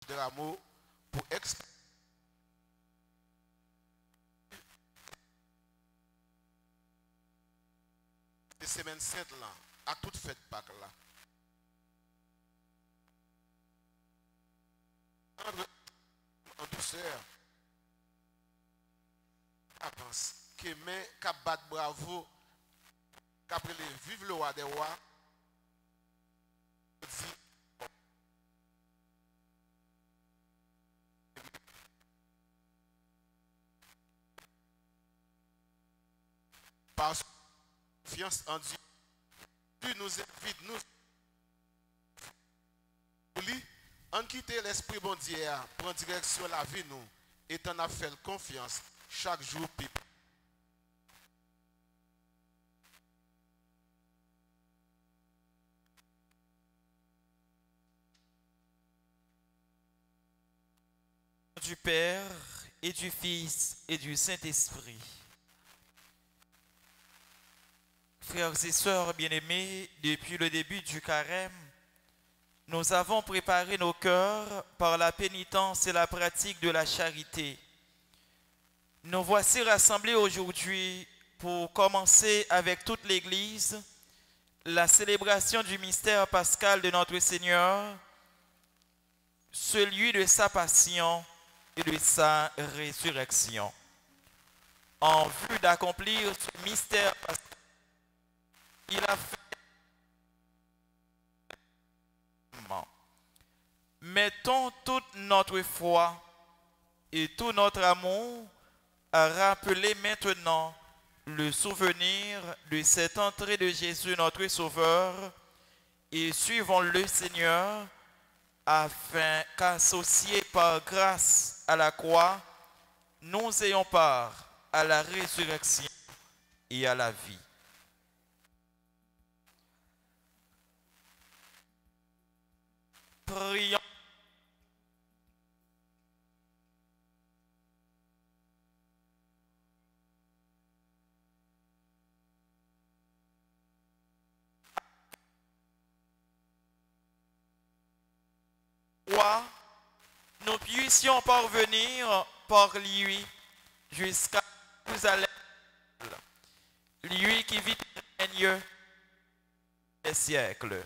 de l'amour pour exprimer les semaines saintes là, à toute fête Pâques là. En douceur, avance, que mais qu'à battre bravo, qu'après les vive le roi des rois, dit par confiance en Dieu, Dieu nous invite, nous lit, en quitter l'esprit bon Dieu, prendre direction la vie nous, et en a fait confiance chaque jour. Du Père et du Fils et du Saint-Esprit. Frères et sœurs bien-aimés, depuis le début du carême, nous avons préparé nos cœurs par la pénitence et la pratique de la charité. Nous voici rassemblés aujourd'hui pour commencer avec toute l'Église la célébration du mystère pascal de notre Seigneur, celui de sa passion et de sa résurrection. En vue d'accomplir ce mystère pascal, il a fait. Mettons toute notre foi et tout notre amour à rappeler maintenant le souvenir de cette entrée de Jésus notre Sauveur et suivons le Seigneur afin qu'associés par grâce à la croix, nous ayons part à la résurrection et à la vie. Prions. Nous puissions parvenir par lui jusqu'à Jérusalem, lui qui vit et règne des siècles.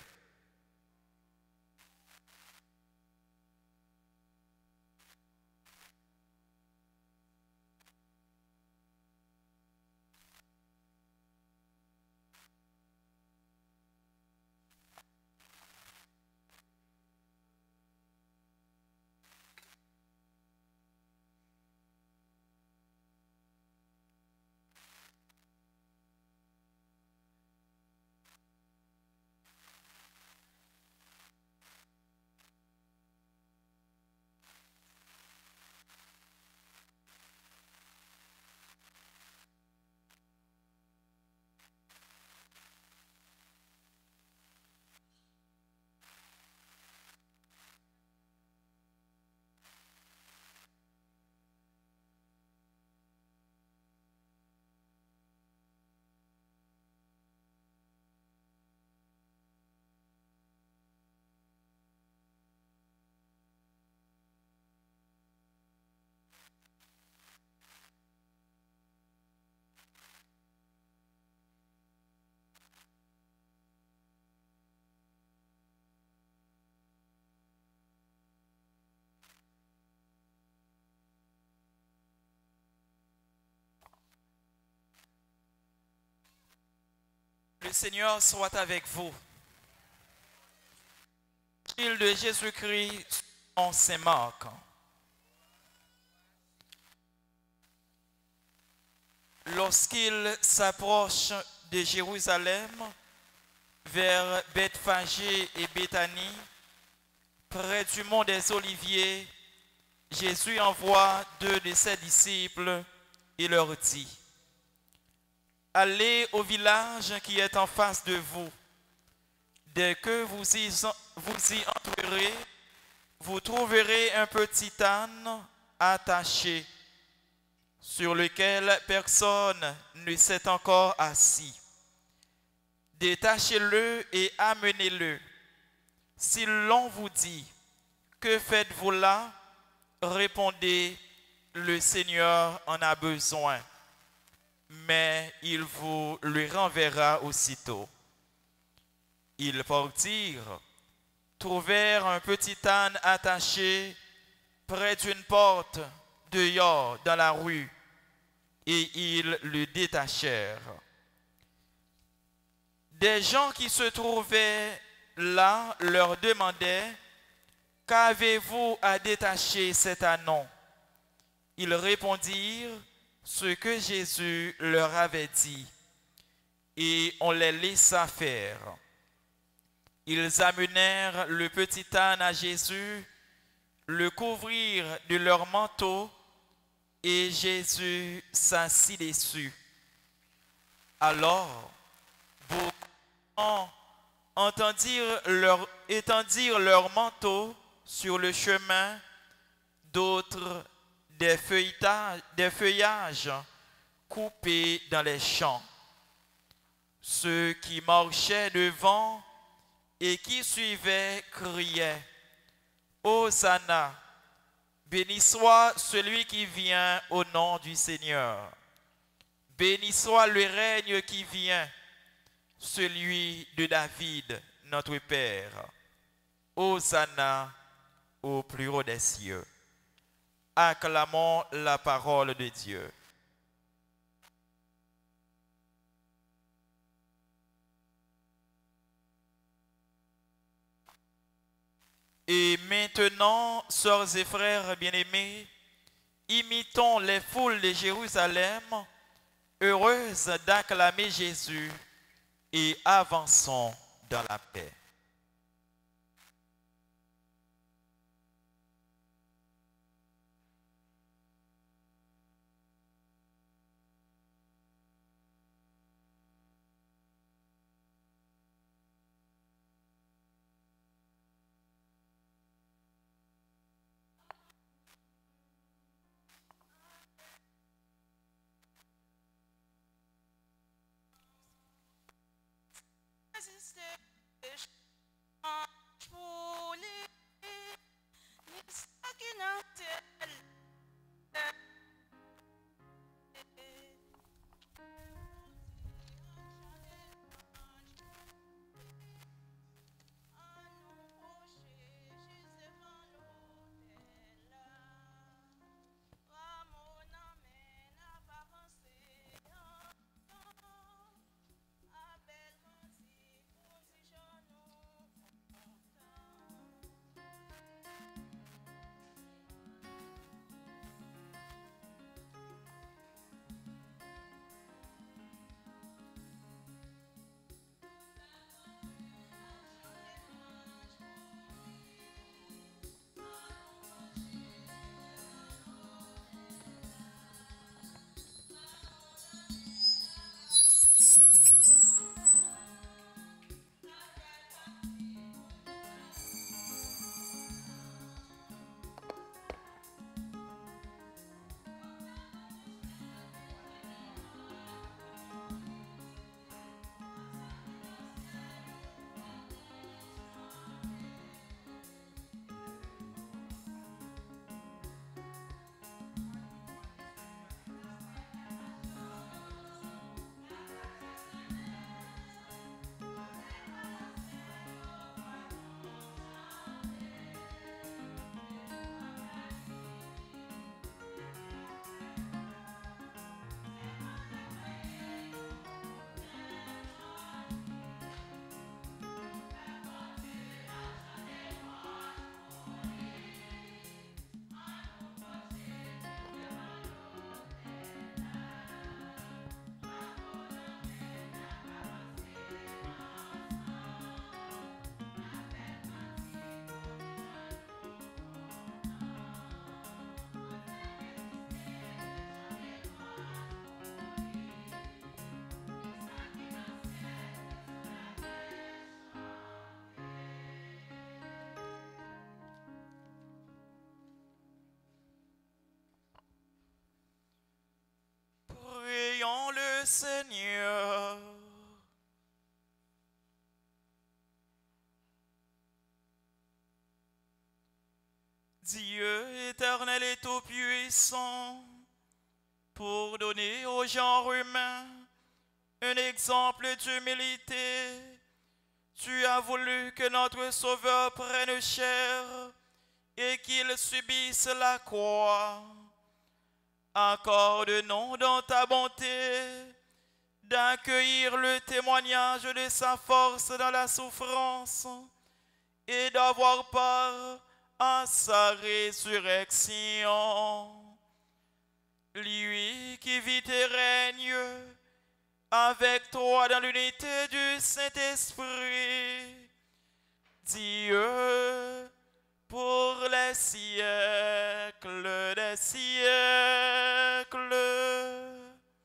Le Seigneur soit avec vous. Qu'il de Jésus-Christ en Saint-Marc. Lorsqu'il s'approche de Jérusalem, vers Bethphagée et Béthanie, près du mont des Oliviers, Jésus envoie 2 de ses disciples et leur dit: allez au village qui est en face de vous. Dès que vous y entrerez, vous trouverez un petit âne attaché, sur lequel personne ne s'est encore assis. Détachez-le et amenez-le. Si l'on vous dit: Que faites-vous là? Répondez, le Seigneur en a besoin, mais il vous le renverra aussitôt. Ils partirent, trouvèrent un petit âne attaché près d'une porte dehors dans la rue, et ils le détachèrent. Des gens qui se trouvaient là leur demandaient, « Qu'avez-vous à détacher cet ânon ?» Ils répondirent ce que Jésus leur avait dit, et on les laissa faire. Ils amenèrent le petit âne à Jésus, le couvrirent de leur manteau, et Jésus s'assit dessus. Alors, beaucoup étendirent leur manteau sur le chemin, d'autres des feuillages coupés dans les champs. Ceux qui marchaient devant et qui suivaient criaient, « Hosanna, béni soit celui qui vient au nom du Seigneur. Béni soit le règne qui vient, celui de David, notre Père. Hosanna au plus haut des cieux. » Acclamons la parole de Dieu. Et maintenant, sœurs et frères bien-aimés, imitons les foules de Jérusalem, heureuses d'acclamer Jésus, et avançons dans la paix. Seigneur. Dieu éternel et tout-puissant, pour donner au genre humain un exemple d'humilité, tu as voulu que notre Sauveur prenne chair et qu'il subisse la croix. Accorde-nous dans ta bonté d'accueillir le témoignage de sa force dans la souffrance et d'avoir part à sa résurrection. Lui qui vit et règne avec toi dans l'unité du Saint-Esprit, Dieu, pour les siècles des siècles.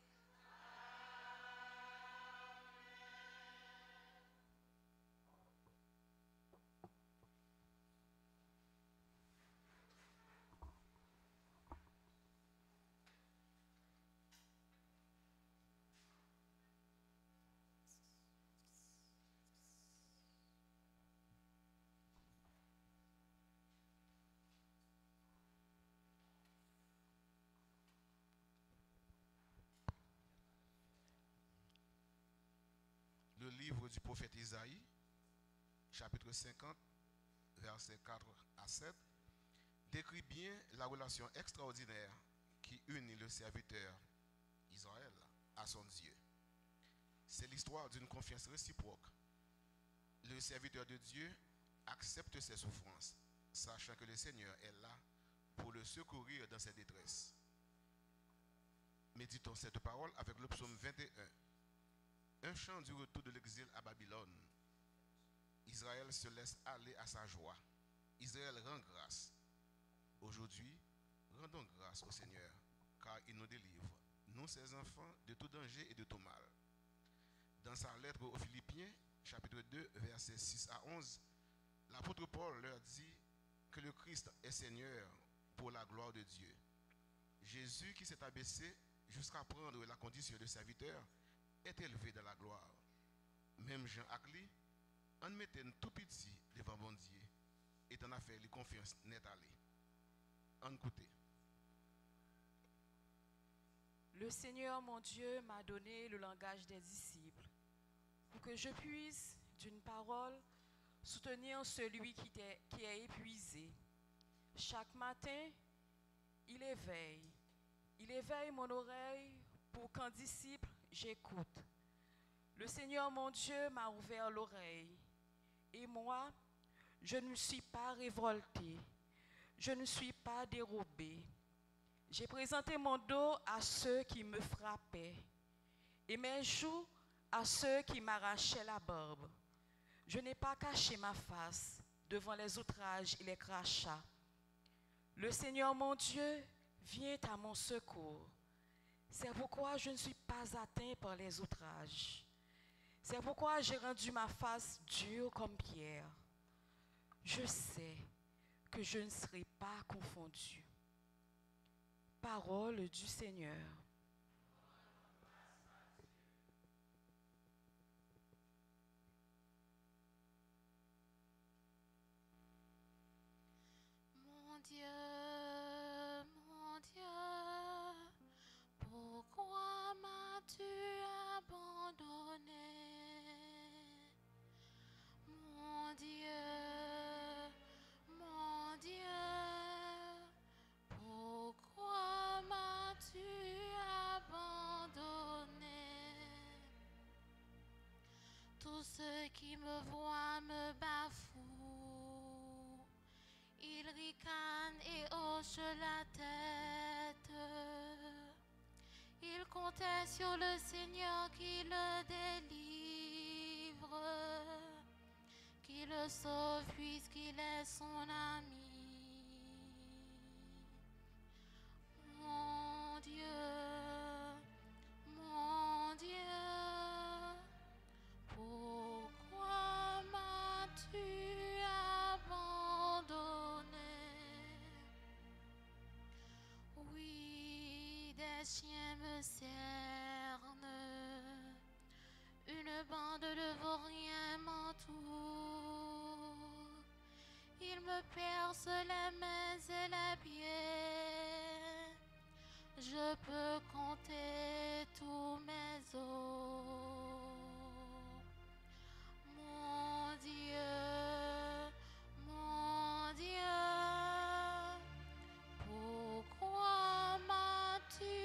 Le livre du prophète Isaïe, chapitre 50, versets 4 à 7, décrit bien la relation extraordinaire qui unit le serviteur Israël à son Dieu. C'est l'histoire d'une confiance réciproque. Le serviteur de Dieu accepte ses souffrances, sachant que le Seigneur est là pour le secourir dans ses détresses. Méditons cette parole avec le psaume 21. Un chant du retour de l'exil à Babylone. Israël se laisse aller à sa joie. Israël rend grâce. Aujourd'hui, rendons grâce au Seigneur, car il nous délivre, nous ses enfants, de tout danger et de tout mal. Dans sa lettre aux Philippiens, chapitre 2, versets 6 à 11, l'apôtre Paul leur dit que le Christ est Seigneur pour la gloire de Dieu. Jésus qui s'est abaissé jusqu'à prendre la condition de serviteur est élevé dans la gloire. Même Jean Acli, en mettait tout petit devant bon Dieu, et en a fait les confiances net allées. En écoutez. Le Seigneur mon Dieu m'a donné le langage des disciples, pour que je puisse, d'une parole, soutenir celui qui est épuisé. Chaque matin, il éveille mon oreille pour qu'en disciple, j'écoute. Le Seigneur mon Dieu m'a ouvert l'oreille, et moi, je ne me suis pas révolté, je ne suis pas dérobé. J'ai présenté mon dos à ceux qui me frappaient, et mes joues à ceux qui m'arrachaient la barbe. Je n'ai pas caché ma face devant les outrages et les crachats. Le Seigneur mon Dieu vient à mon secours. C'est pourquoi je ne suis pas atteint par les outrages. C'est pourquoi j'ai rendu ma face dure comme pierre. Je sais que je ne serai pas confondu. Parole du Seigneur. Mon Dieu, pourquoi m'as-tu abandonné? Mon Dieu, pourquoi m'as-tu abandonné? Tous ceux qui me voient me bafouent. Ils ricanent et hochent la tête. Ils comptaient sur le Seigneur qui le délivre, qui le sauve puisqu'il est son ami. Mon Dieu, pourquoi m'as-tu abandonné? Oui, des chiens me cernent, une bande de vauriens m'entoure. Ils il me perce les mains et les pieds. Je peux compter tous mes os. Mon Dieu, pourquoi m'as-tu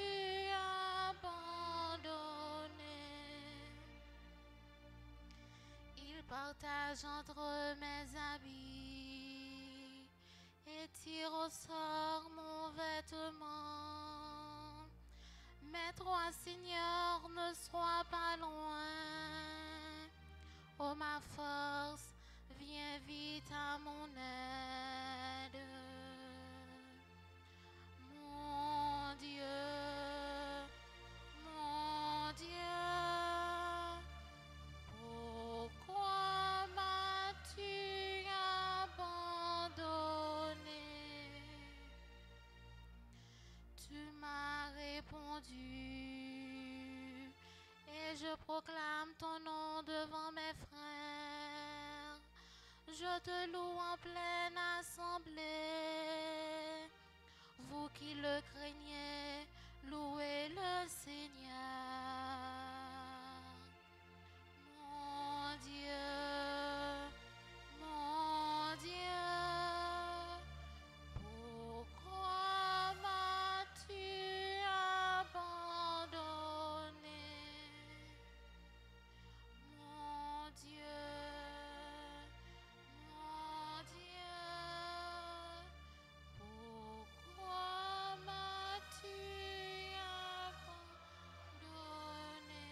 abandonné? Il partage entre mes habits et tire au sort mon vêtement. Mais toi, Seigneur, ne sois pas loin. Oh, ma force, viens vite à mon aide. Mon Dieu, pourquoi m'as-tu abandonné? Tu m'as répondu et je proclame ton nom devant mes frères. Je te loue en pleine assemblée. Vous qui le craignez, louez le Seigneur. Mon Dieu, pourquoi m'as-tu abandonné? Mon Dieu, pourquoi m'as-tu abandonné?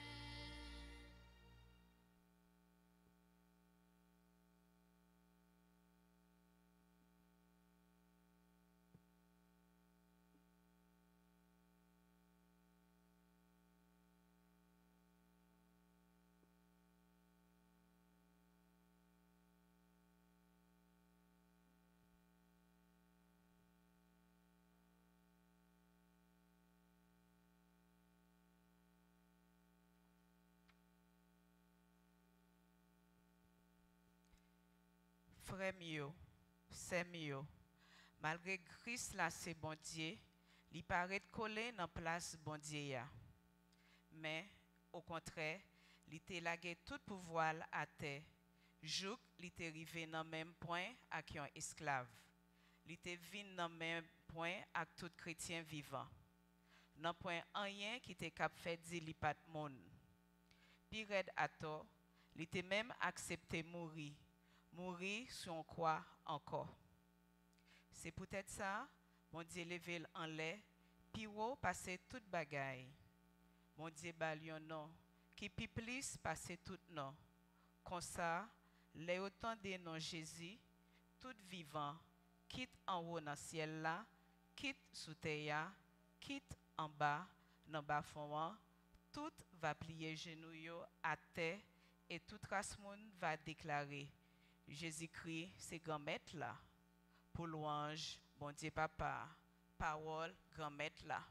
Frère mieux, c'est mieux. Malgré Christ là, c'est bon Dieu, il paraît collé dans place bon Dieu ya. Mais au contraire, il était lagué tout pouvoir à terre. Jouk, il était arrivé dans le même point avec un esclave. Il était venu dans le même point avec tout chrétien vivant. Dans point rien qui était cap fait dire li pas de monde. Pire à tort, il était même accepté mourir sur une croix encore. C'est peut-être ça, mon Dieu levé en l'air, puis passer toute bagaille. Mon Dieu balion non, qui pi plus passer tout non. Comme ça, les autant de noms Jésus, tout vivant, quitte en haut dans le ciel là, quitte sous terre, quitte en bas, dans bas fond, tout va plier genoux à terre et tout race monde va déclarer Jésus-Christ, c'est grand maître là. Pour louange, bon Dieu papa, parole, grand maître là.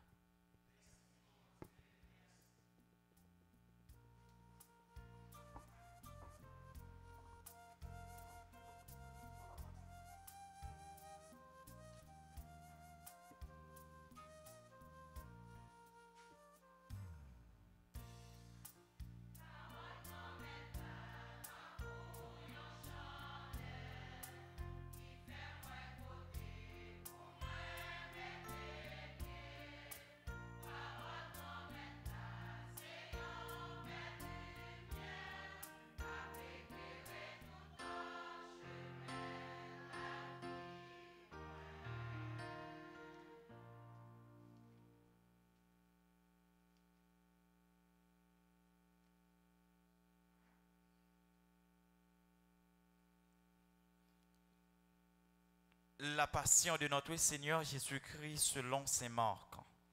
La passion de notre Seigneur Jésus-Christ selon Saint Marc.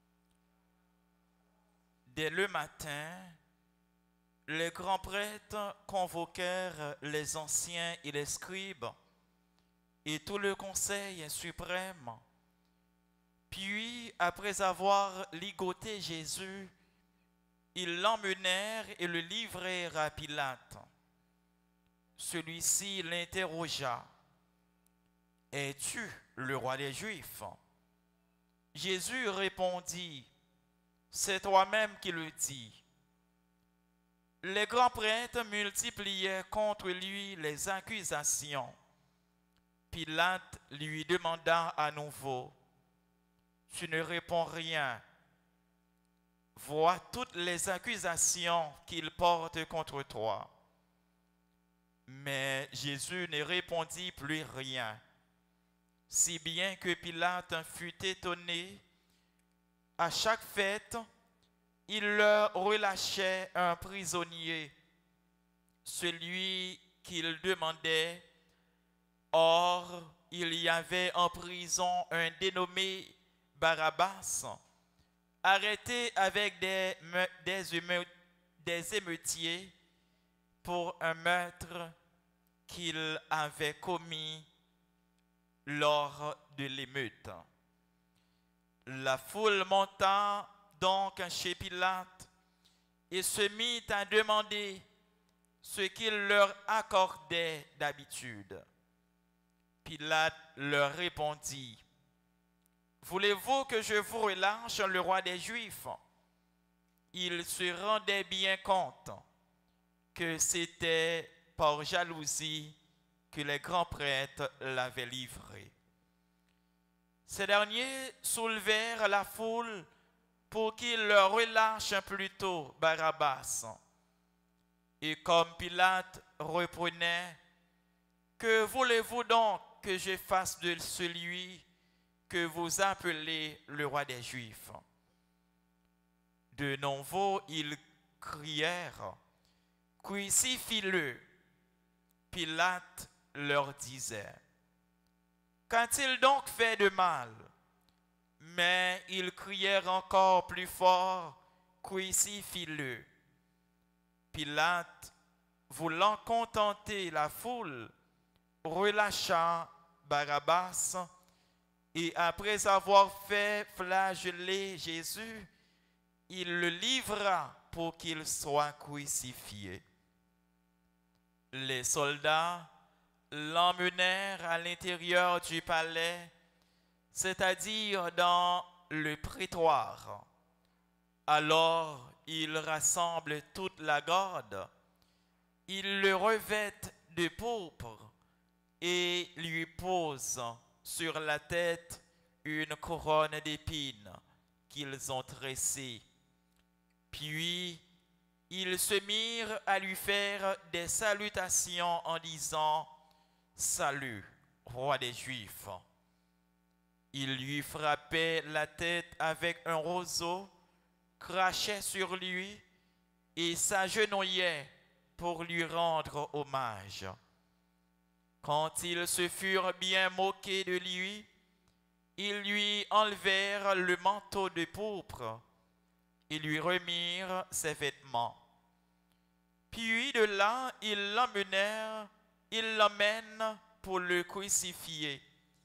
Dès le matin, les grands prêtres convoquèrent les anciens et les scribes et tout le conseil suprême. Puis, après avoir ligoté Jésus, ils l'emmenèrent et le livrèrent à Pilate. Celui-ci l'interrogea. es-tu le roi des Juifs? Jésus répondit, c'est toi-même qui le dis. Les grands prêtres multipliaient contre lui les accusations. Pilate lui demanda à nouveau, tu ne réponds rien. Vois toutes les accusations qu'il porte contre toi. Mais Jésus ne répondit plus rien, si bien que Pilate fut étonné. À chaque fête, il leur relâchait un prisonnier, celui qu'il demandait. Or, il y avait en prison un dénommé Barabbas, arrêté avec des émeutiers pour un meurtre qu'il avait commis lors de l'émeute. La foule monta donc chez Pilate et se mit à demander ce qu'il leur accordait d'habitude. Pilate leur répondit, voulez-vous que je vous relâche le roi des Juifs? Il se rendait bien compte que c'était par jalousie que les grands prêtres l'avaient livré. Ces derniers soulevèrent la foule pour qu'il leur relâche plutôt Barabbas. Et comme Pilate reprenait, que voulez-vous donc que je fasse de celui que vous appelez le roi des Juifs? De nouveau, ils crièrent, crucifie-le. Pilate leur disait, qu'a-t-il donc fait de mal? Mais ils crièrent encore plus fort, crucifie-le. Pilate, voulant contenter la foule, relâcha Barabbas et après avoir fait flageller Jésus, il le livra pour qu'il soit crucifié. Les soldats l'emmenèrent à l'intérieur du palais, c'est-à-dire dans le prétoire. Alors ils rassemblent toute la garde, ils le revêtent de pourpre et lui posent sur la tête une couronne d'épines qu'ils ont tressée. Puis ils se mirent à lui faire des salutations en disant « Salut, roi des Juifs ». Ils lui frappaient la tête avec un roseau, crachaient sur lui et s'agenouillaient pour lui rendre hommage. Quand ils se furent bien moqués de lui, ils lui enlevèrent le manteau de pourpre et lui remirent ses vêtements. Puis de là, ils l'emmènent pour le crucifier.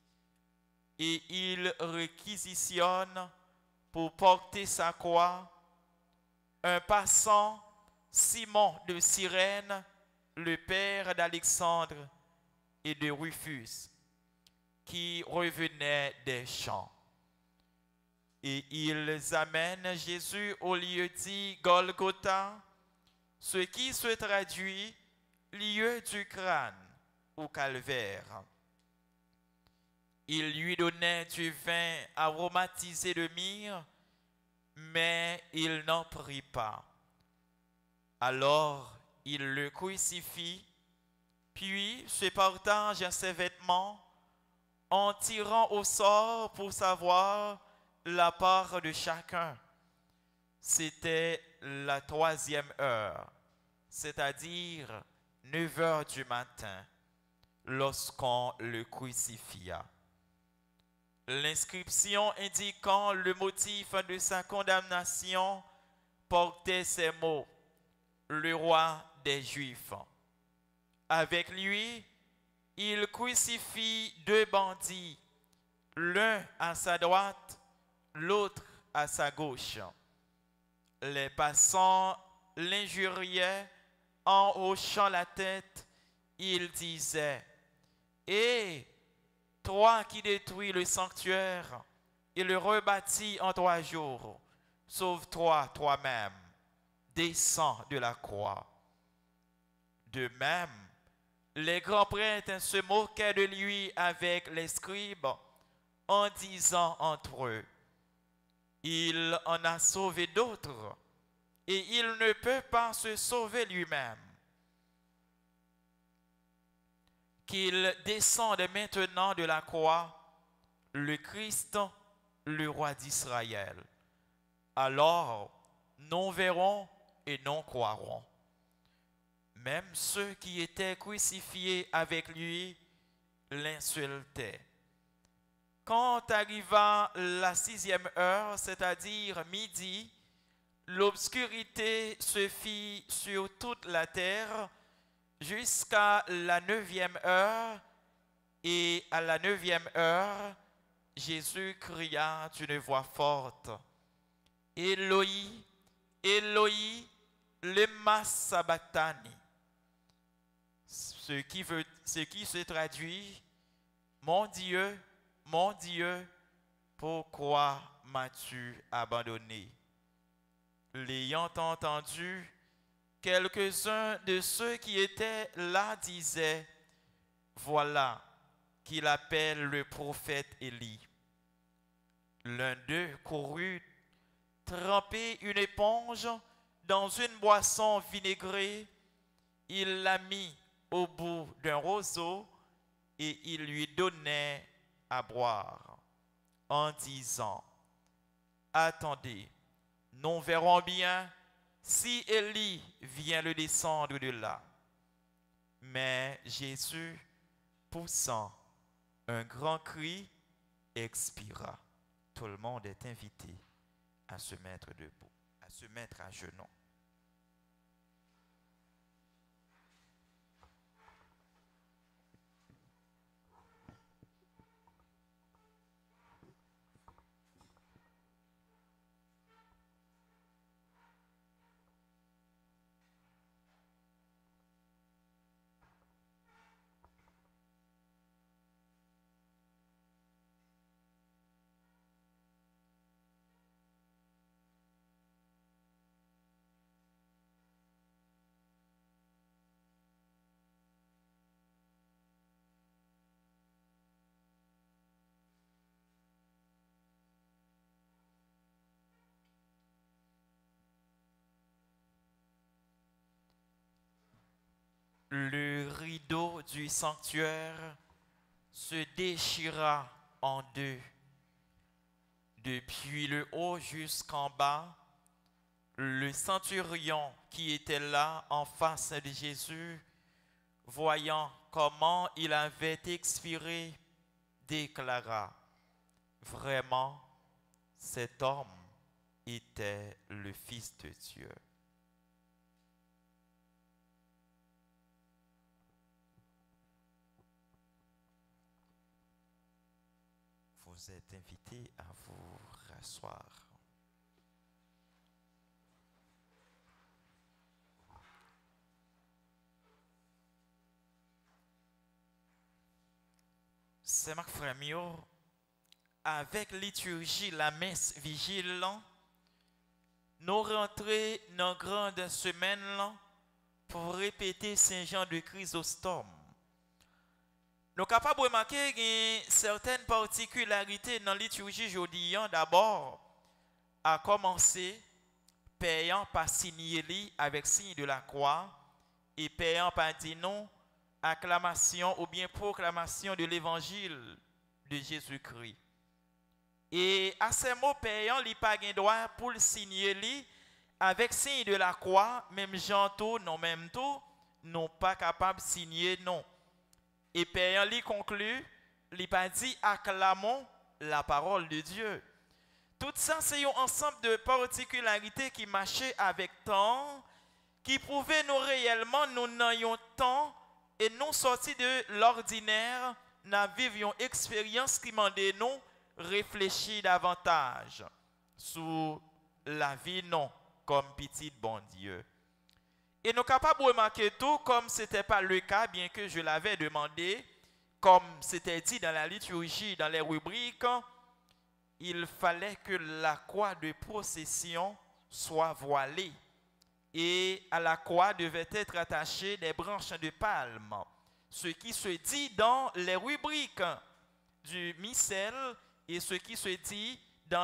Et ils réquisitionnent pour porter sa croix un passant, Simon de Cyrène, le père d'Alexandre et de Rufus, qui revenait des champs. Et ils amènent Jésus au lieu dit Golgotha, ce qui se traduit lieu du crâne ou calvaire. Il lui donnait du vin aromatisé de myrrhe, mais il n'en prit pas. Alors il le crucifie, puis se partage ses vêtements en tirant au sort pour savoir la part de chacun. C'était la 3e heure, c'est-à-dire 9 heures du matin, lorsqu'on le crucifia. L'inscription indiquant le motif de sa condamnation portait ces mots, le roi des Juifs. Avec lui, il crucifie 2 bandits, l'un à sa droite, l'autre à sa gauche. Les passants l'injuriaient en hochant la tête. Ils disaient, « Hé, toi qui détruis le sanctuaire et le rebâtis en 3 jours, sauve-toi toi-même, descends de la croix. De même, les grands prêtres se moquaient de lui avec les scribes en disant entre eux, il en a sauvé d'autres et il ne peut pas se sauver lui-même. Qu'il descende maintenant de la croix, le Christ, le roi d'Israël. Alors, nous verrons et nous croirons. Même ceux qui étaient crucifiés avec lui l'insultaient. Quand arriva la 6e heure, c'est-à-dire midi, l'obscurité se fit sur toute la terre jusqu'à la 9e heure, et à la 9e heure, Jésus cria d'une voix forte, « Éloi, Éloi, lema sabachthani » ce qui se traduit, « Mon Dieu, pourquoi m'as-tu abandonné ?» L'ayant entendu, quelques-uns de ceux qui étaient là disaient, « Voilà qu'il appelle le prophète Élie. » L'un d'eux courut, tremper une éponge dans une boisson vinaigrée, il la mit au bout d'un roseau et il lui donnait à boire, en disant, « Attendez, nous verrons bien si Élie vient le descendre de là. » Mais Jésus, poussant un grand cri, expira. Tout le monde est invité à se mettre debout, à se mettre à genoux. Le rideau du sanctuaire se déchira en deux. Depuis le haut jusqu'en bas, le centurion qui était là en face de Jésus, voyant comment il avait expiré, déclara, « Vraiment, cet homme était le Fils de Dieu. » Vous êtes invités à vous rasseoir. C'est Marc Frémio, avec liturgie, la messe vigile, nous rentrons dans la grande semaine pour répéter Saint Jean de Chrysostome. Nous sommes capables de remarquer certaines particularités dans la liturgie aujourd'hui. D'abord, à commencer, payant par signer avec signe de la croix et payant par dire non, acclamation ou bien proclamation de l'évangile de Jésus-Christ. Et à ces mots payant, il n'y a pas de droit pour le signer avec signe de la croix, même Jean tout, non même tout, non pas capable de signer non. Et payant lui conclut, il pas dit acclamons la parole de Dieu. Tout ça, c'est un ensemble de particularités qui marchaient avec temps, qui prouvaient nous réellement nous n'ayons temps et nous sortis de l'ordinaire, nous vivions expérience qui demandait nous réfléchir davantage sur la vie non comme petit bon Dieu. Et nous sommes capables de remarquer tout comme ce n'était pas le cas, bien que je l'avais demandé, comme c'était dit dans la liturgie, dans les rubriques, il fallait que la croix de procession soit voilée. Et à la croix devaient être attachées des branches de palme. Ce qui se dit dans les rubriques du missel et ce qui se dit dans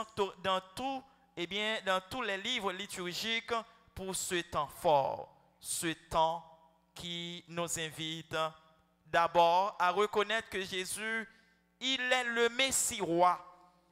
dans tous les livres liturgiques pour ce temps fort, ce temps qui nous invite d'abord à reconnaître que Jésus, il est le Messie roi.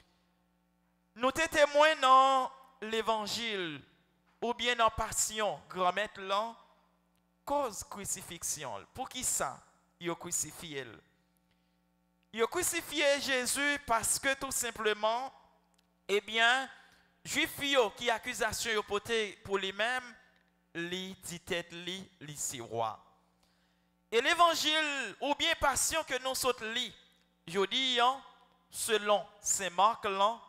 Nous sommes témoins dans l'évangile ou bien dans Passion, grand-maître là, cause crucifixion. Pour qui ça? Il a crucifié. Il a crucifié Jésus parce que tout simplement, eh bien, Juif qui accusation portée pour lui-même, li dit tête li si roi. Et l'évangile ou bien Passion que nous sommes li, je dis selon Saint Marc là,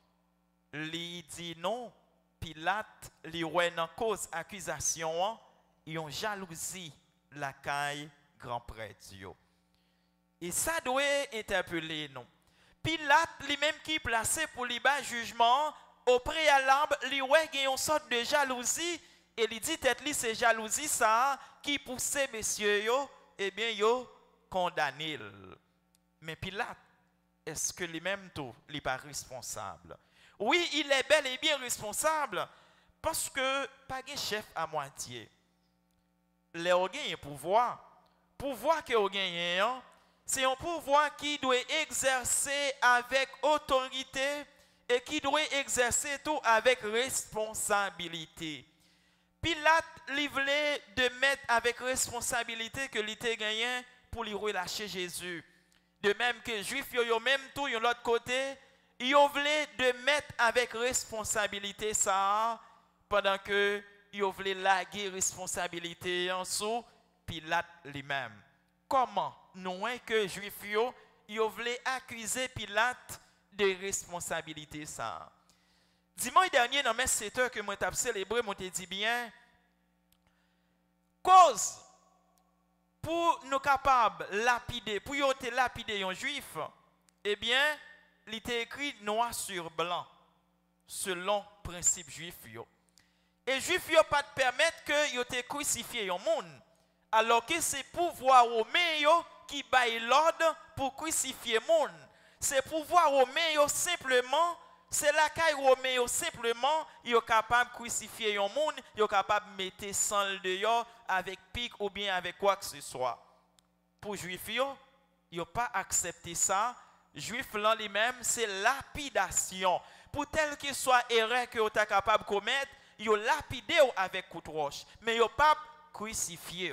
li dit non. Pilate, li wè nan cause accusation, yon jalousie la caille grand prêtre yo. Et ça doit interpeller nous. Pilate, li même qui placé pour li bas jugement, au préalable, li wè gen yon sorte de jalousie, et li dit tête li c'est jalousie ça qui pousse messieurs yo, eh bien yo condamné. Mais Pilate, est-ce que lui-même tout, li pas responsable? Oui, il est bel et bien responsable parce que pas de chef à moitié. Les organes pouvoir que vous gagnez, c'est un pouvoir qui doit exercer avec autorité et qui doit exercer tout avec responsabilité. Pilate lui voulait de mettre avec responsabilité que l'ité gagné pour lui relâcher Jésus. De même que les Juifs, ils même tout, de l'autre côté, ils voulaient de mettre avec responsabilité ça pendant que ils voulaient laguer responsabilité en sous Pilate lui-même. Comment nous que Juifs ils voulaient accuser Pilate de responsabilité ça. Dimanche dernier dans mes 7 heures que moi t'ai célébré, moi t'ai dit bien cause pour nous capables lapider, pour yo te lapider un juif, eh bien il était écrit noir sur blanc, selon principe juif. Et juif yo pas te permettre que yo te crucifié un monde, alors que c'est pouvoir romain qui baille l'ordre pour crucifier monde. C'est pouvoir romain simplement, c'est la caille romain simplement, yo capable de crucifier un monde, yo capable de mettre sang dehors avec pic ou bien avec quoi que ce soit. Pour juif yo pas accepté ça. Juif là lui-même, c'est lapidation. Pour tel que soit erreur que vous êtes capable de commettre, vous lapidez avec coup de roche. Mais vous pas crucifié.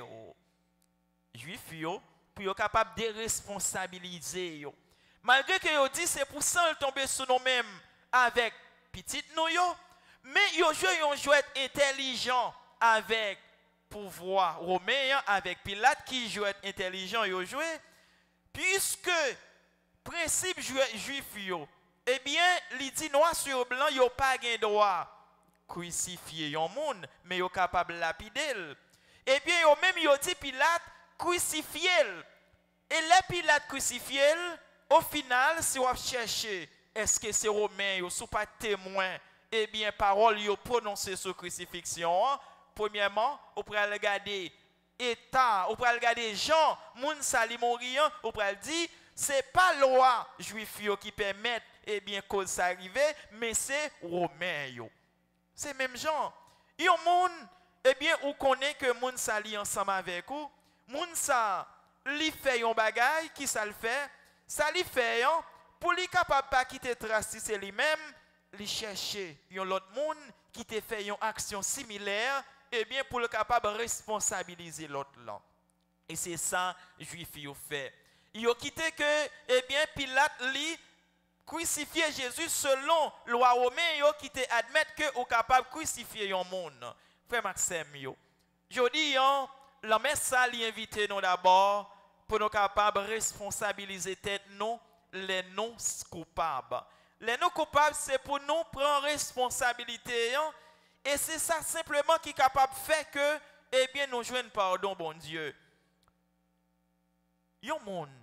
Juif, pour être capable de responsabiliser. Malgré que vous dites c'est pour ça tomber sur nous-mêmes avec petit nous, mais vous jouez un jeu intelligent avec pouvoir romain, avec Pilate qui joue intelligent, vous jouez, puisque principe juif eh bien, il dit noir sur blanc, il n'a pas de droit crucifier un monde, mais il est capable de lapider. Eh bien, même il dit Pilate crucifier. Et les Pilate crucifié, au final, si vous cherchez, est-ce que c'est romain ou sous pas témoin, eh bien, parole yo prononcée sur crucifixion. Premièrement, vous pouvez regarder état, vous pouvez regarder Jean, moun sali moriant, vous pouvez dire c'est pas loi juif qui permet eh bien cause ça arriver, mais c'est romain yo. C'est même Jean. Yon moun eh bien ou connaît que moun sali ensemble avec vous, moun sa li fait yon bagay qui ça le fait, ça li fait yon pour li capable pas quitter trace c'est lui-même, li chercher yon l'autre moun qui te fait yon action similaire eh bien pour le capable responsabiliser l'autre là. Et c'est ça juif yo fait. Il a quitté que, eh bien, Pilate lui crucifié Jésus selon loi romaine qui te admettre que est capable de crucifier un monde. Frère Maxime, je dis, la messe ça lui invite nous d'abord pour nous capables de responsabiliser tête nous les non coupables. Les non coupables c'est pour nous prendre responsabilité et c'est ça simplement qui est capable de faire que, eh bien, nous jouons pardon bon Dieu. Yon monde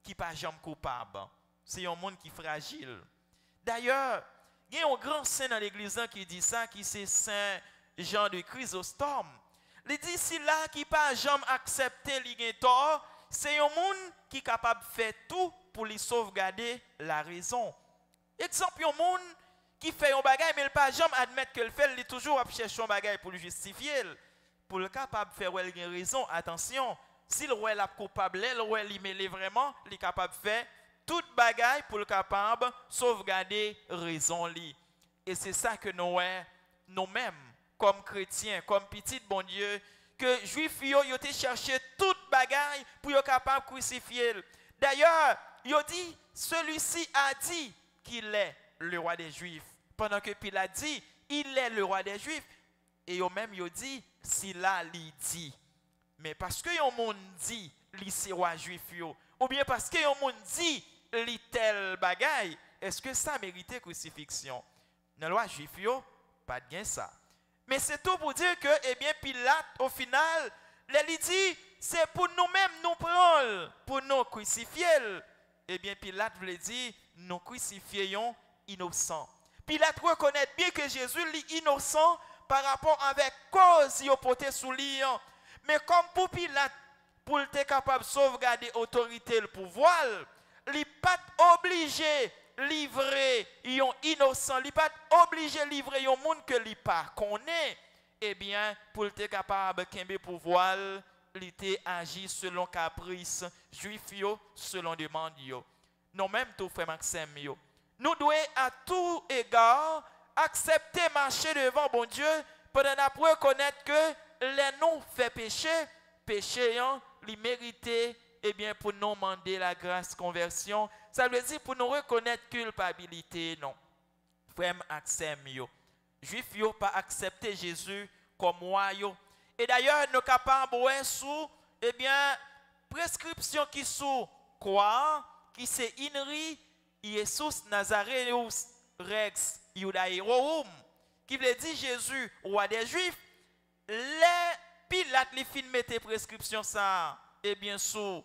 qui pas jamais coupable. C'est un monde qui est fragile. D'ailleurs, il y a un grand saint dans l'église qui dit ça, qui c'est Saint Jean de Chrysostome. Il dit si là qui pas jamais accepté li tort, c'est un monde qui est capable de faire tout pour lui sauvegarder la raison. Exemple, un monde qui fait un bagage mais il pas jamais admettre que le fait, il est toujours à chercher un bagage pour le justifier. Pour le capable de faire une raison, attention, si le roi est coupable, le roi il mêlé vraiment, il est capable de faire toute bagaille pour le capable de sauvegarder raison li. Et c'est ça que nous-mêmes, comme chrétiens, comme petits bon Dieu, que juifs yo ont cherché toute bagaille pour être capable de crucifier. D'ailleurs, yo dit celui-ci a dit qu'il est le roi des Juifs. Pendant que Pilate dit il est le roi des Juifs. Et yo même yo dit si là li dit. Mais parce que yon monde dit li c'est roi juif yo, ou bien parce que yon monde dit li tel bagaille, est-ce que ça mérite crucifixion? Dans la loi juif yo, pas de gain ça. Mais c'est tout pour dire que, eh bien, Pilate, au final, il dit, c'est pour nous-mêmes nous prendre, pour nous crucifier. Eh bien, Pilate voulait dire, nous crucifions innocents. Pilate reconnaît bien que Jésus est innocent par rapport avec cause qu'il a porté sous lui. Mais comme pour Pilate, pour être capable de sauvegarder l'autorité et le pouvoir, il n'est pas obligé de livrer un innocent, il n'est pas obligé de livrer un monde que il pas connaît. Eh bien, pour être capable de pouvoir, il était agi selon caprice juif, selon demande. Nous-mêmes, tout frère Maxime, nous devons à tout égard accepter marcher devant bon Dieu pendant nous reconnaître que les nous fait péché, les mériter, eh bien, pour nous demander la grâce conversion. Ça veut dire pour nous reconnaître culpabilité, non. Frère Maxime, Juif yo pas accepter Jésus comme roi yo. Et d'ailleurs, nous capables de sous, eh bien, prescription qui sous quoi, qui c'est Inri, Jesus Nazareus Rex Iudaeorum, qui veut dire Jésus, roi des Juifs. Les Pilate les fin mettre prescription ça, eh bien sous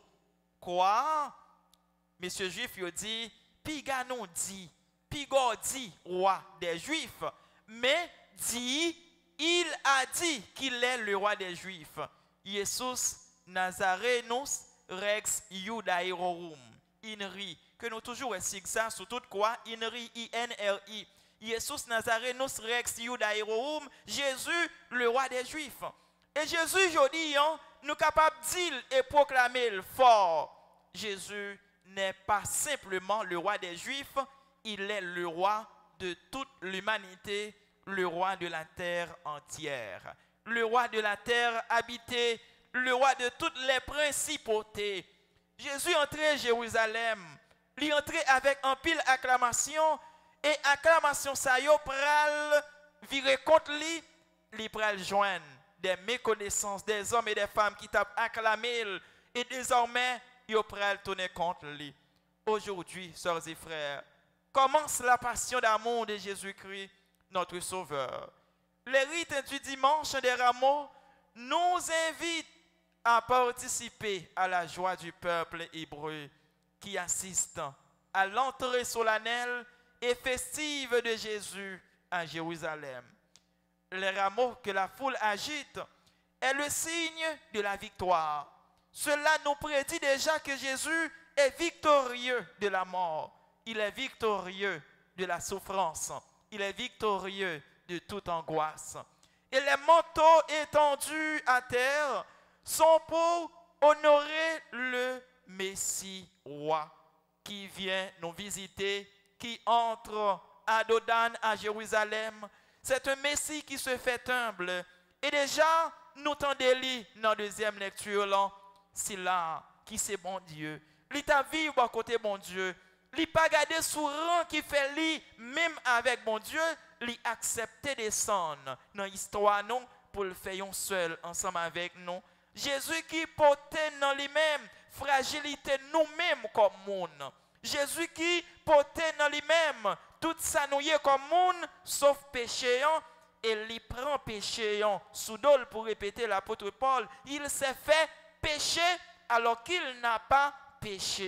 quoi, monsieur Juif il dit, Piganon dit, Pigo dit roi des Juifs, mais dit, il a dit qu'il est le roi des Juifs. Jesus Nazarenus Rex Iudaeorum. Inri, que nous toujours essayons ça sous tout quoi, Inri, I-N-R-I. Jesus Nazarenus Rex Iudaeorum, Jésus, le roi des Juifs. Et Jésus, je dis, nous sommes capables de dire et proclamer le fort. Jésus n'est pas simplement le roi des Juifs, il est le roi de toute l'humanité, le roi de la terre entière. Le roi de la terre habitée, le roi de toutes les principautés. Jésus entrait à Jérusalem, il entrait avec un pile acclamation, et acclamation ça yo pral virer contre lui, il pral joindre des méconnaissances des hommes et des femmes qui t'ont acclamé et désormais yo pral tourner contre lui. Aujourd'hui, sœurs et frères, commence la passion d'amour de Jésus-Christ, notre Sauveur. Les rites du dimanche des rameaux nous invitent à participer à la joie du peuple hébreu qui assiste à l'entrée solennelle et festive de Jésus à Jérusalem. Les rameaux que la foule agite est le signe de la victoire. Cela nous prédit déjà que Jésus est victorieux de la mort. Il est victorieux de la souffrance. Il est victorieux de toute angoisse. Et les manteaux étendus à terre sont pour honorer le Messie roi qui vient nous visiter, qui entre à Dodan, à Jérusalem. C'est un Messie qui se fait humble. Et déjà, nous tendons dans la deuxième lecture, là, c'est là qui c'est bon Dieu. Il t'a vivre à côté bon Dieu. Il pas gardé sous rang qui fait lui, même avec bon Dieu, il accepter descendre dans l'histoire non pour le faire seul ensemble avec nous. Jésus qui portait dans lui-même fragilité nous-mêmes comme monde. Jésus qui portait dans lui-même tout ça nous y est comme monde sauf péché et il prend péché sous dol pour répéter l'apôtre Paul. Il s'est fait pécher alors qu'il n'a pas péché.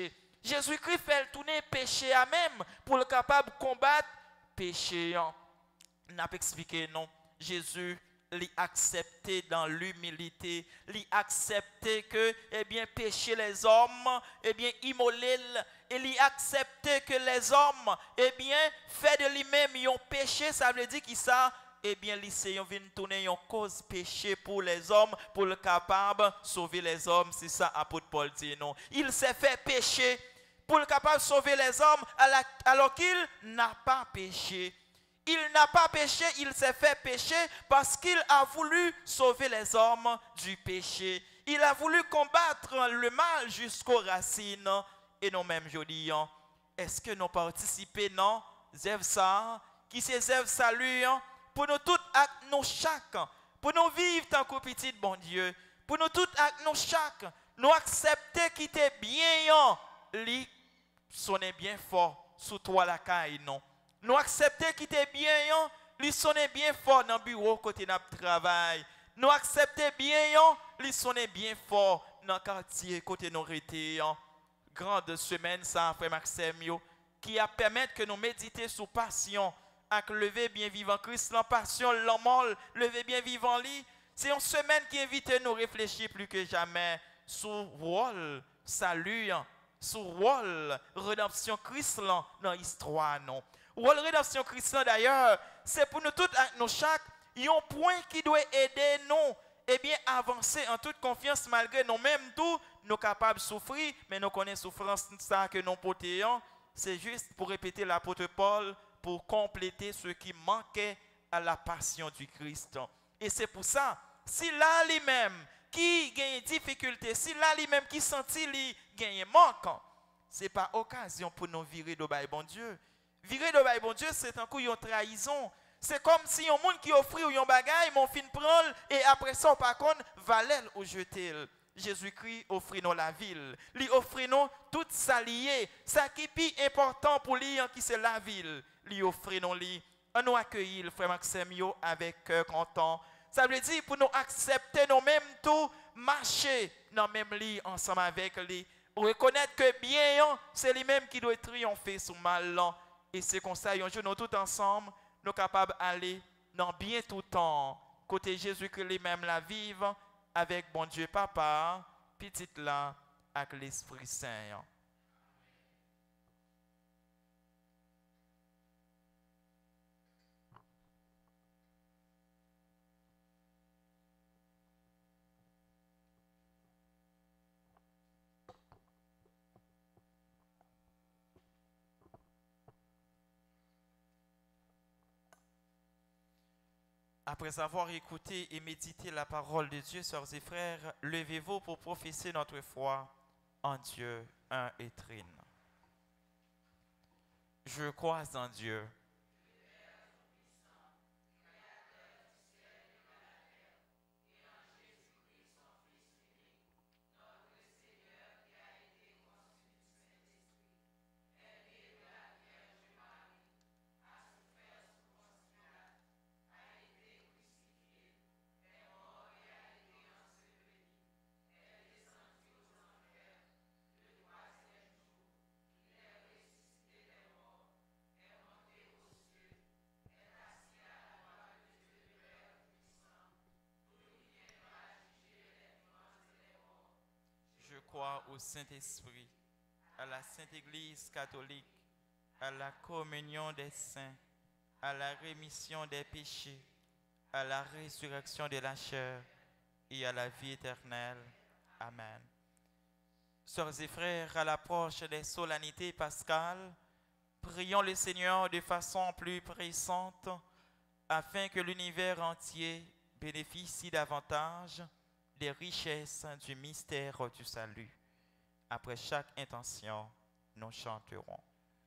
Jésus-Christ fait tourner péché à même pour le capable de combattre péché. N'a pas expliqué non. Jésus l'a accepté dans l'humilité, l'a accepté que pécher les hommes, immoler, et l'a accepté que les hommes fait de lui-même un péché, ça veut dire qu'il ça lycéen vient tourner une cause péché pour les hommes, pour le capable de sauver les hommes. C'est ça, apôtre Paul dit non. Il s'est fait pécher pour le capable de sauver les hommes, alors qu'il n'a pas péché. Il n'a pas péché, il s'est fait pécher parce qu'il a voulu sauver les hommes du péché. Il a voulu combattre le mal jusqu'aux racines. Et nous-mêmes, je dis, est-ce que nous participons dans œuvres ça, qui c'est œuvres salut, pour nous tous actes, nous chaque, pour nous vivre tant que petit bon Dieu, pour nous tous actes, nous chaque, nous accepter qui t'est bien, li sonner bien fort sous toi la caille non. Nous accepter qui t'est bien, li sonner bien fort dans le bureau côté notre travail. Nous accepter bien, li sonner bien fort dans le quartier côté nous rété. Grande semaine ça frère Maxime qui a permettre que nous méditer sur passion. Avec lever bien vivant Christ, la passion, l'amour, lever bien vivant lui. C'est une semaine qui invite nous à réfléchir plus que jamais sur le rôle, salut, sur le rôle, rédemption Christ dans l'histoire. Le rôle rédemption Christ d'ailleurs, c'est pour nous tous, nous chaque, il y a un point qui doit aider nous avancer en toute confiance malgré nous-mêmes tout, nous capables de souffrir, mais nous connaissons souffrance ça que nous portons. C'est juste pour répéter l'apôtre Paul, pour compléter ce qui manquait à la passion du Christ. Et c'est pour ça, si là lui-même qui gagne difficulté, si là lui-même qui sentit lui gagne manque, ce n'est pas occasion pour nous virer de bon Dieu. Virer de bon Dieu, c'est un coup une trahison. C'est comme si un monde qui offre un bagage, mon fin prendre et après ça, par contre, valait ou jeter. Jésus-Christ offre nous la ville. Il offre nous tout ça lié. Ça qui est plus important pour lui, qui c'est la ville. Lui offre nous lui. On nous accueille le frère Maxime avec cœur content. Ça veut dire pour nous accepter nous-mêmes tout, marcher dans le même lit ensemble avec lui. Reconnaître que bien, c'est lui-même qui doit triompher sur mal. Et c'est comme ça, un jour, nous tous ensemble, nous sommes capables d'aller dans bien tout temps. Côté Jésus-Christ lui-même la vive avec bon Dieu Papa, petite là, avec l'Esprit Saint. Après avoir écouté et médité la parole de Dieu, sœurs et frères, levez-vous pour professer notre foi en Dieu, un et trine. Je crois en Dieu. Je crois au Saint-Esprit, à la Sainte Église catholique, à la communion des saints, à la rémission des péchés, à la résurrection de la chair et à la vie éternelle. Amen. Sœurs et frères, à l'approche des solennités pascales, prions le Seigneur de façon plus pressante afin que l'univers entier bénéficie davantage des richesses du mystère du salut. Après chaque intention, nous chanterons.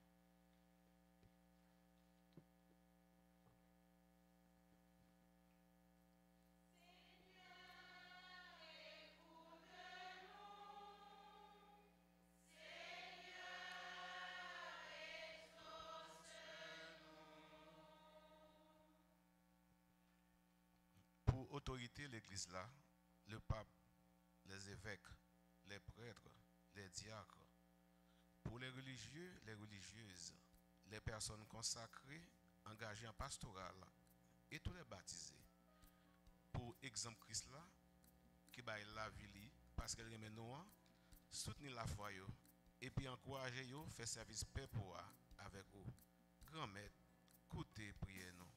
Pour autorité l'Église là, le pape, les évêques, les prêtres, les diacres, Pour les religieux, les religieuses, les personnes consacrées, engagées en pastoral et tous les baptisés. Pour exemple, Christ là, qui va la vie parce qu'elle remet nous, soutenir la foi yo, et puis encourager yo, faire service paix pour avec vous. Grand maître, écoutez, priez nous.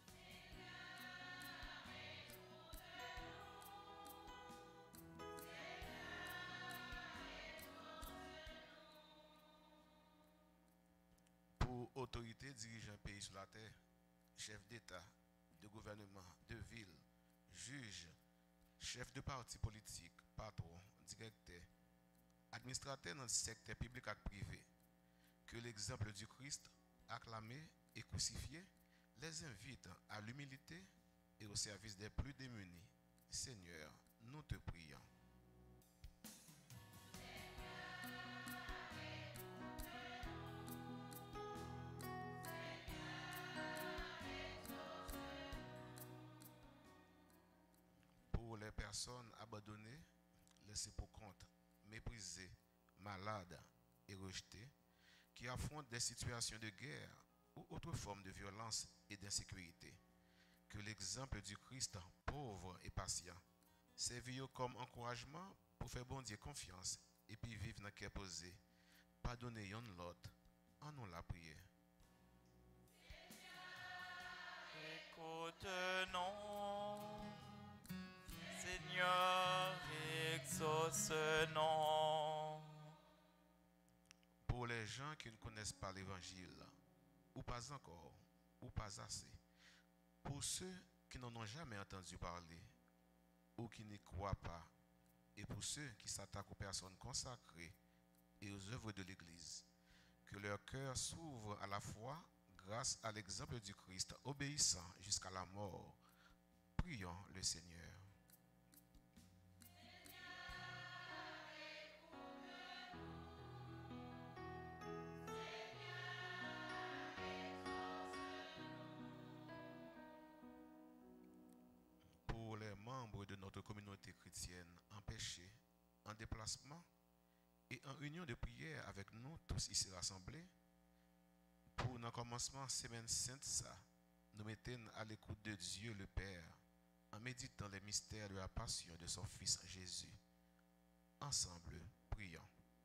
Pour autorité dirigeant pays sur la terre, chef d'État, de gouvernement, de ville, juge, chef de parti politique, patron, directeur, administrateur dans le secteur public et privé, que l'exemple du Christ, acclamé et crucifié, les invite à l'humilité et au service des plus démunis. Seigneur, nous te prions. Pour les personnes abandonnées, laissées pour compte, méprisées, malades et rejetées, qui affrontent des situations de guerre ou autres formes de violence et d'insécurité, que l'exemple du Christ pauvre et patient serve comme encouragement pour faire bon Dieu confiance et puis vivre dans le cœur posé, pardonner yon l'autre, en nous la prière. Écoute-nous, Seigneur, exauce-nous. Pour les gens qui ne connaissent pas l'évangile, ou pas encore, ou pas assez, pour ceux qui n'en ont jamais entendu parler, ou qui n'y croient pas, et pour ceux qui s'attaquent aux personnes consacrées et aux œuvres de l'Église, que leur cœur s'ouvre à la foi grâce à l'exemple du Christ obéissant jusqu'à la mort. Prions le Seigneur. Pour les membres de notre communauté chrétienne empêchés, en déplacement et en union de prière avec nous tous ici rassemblés, pour notre commencement semaine sainte, ça, nous mettons à l'écoute de Dieu le Père en méditant les mystères de la passion de son Fils Jésus. Ensemble, prions.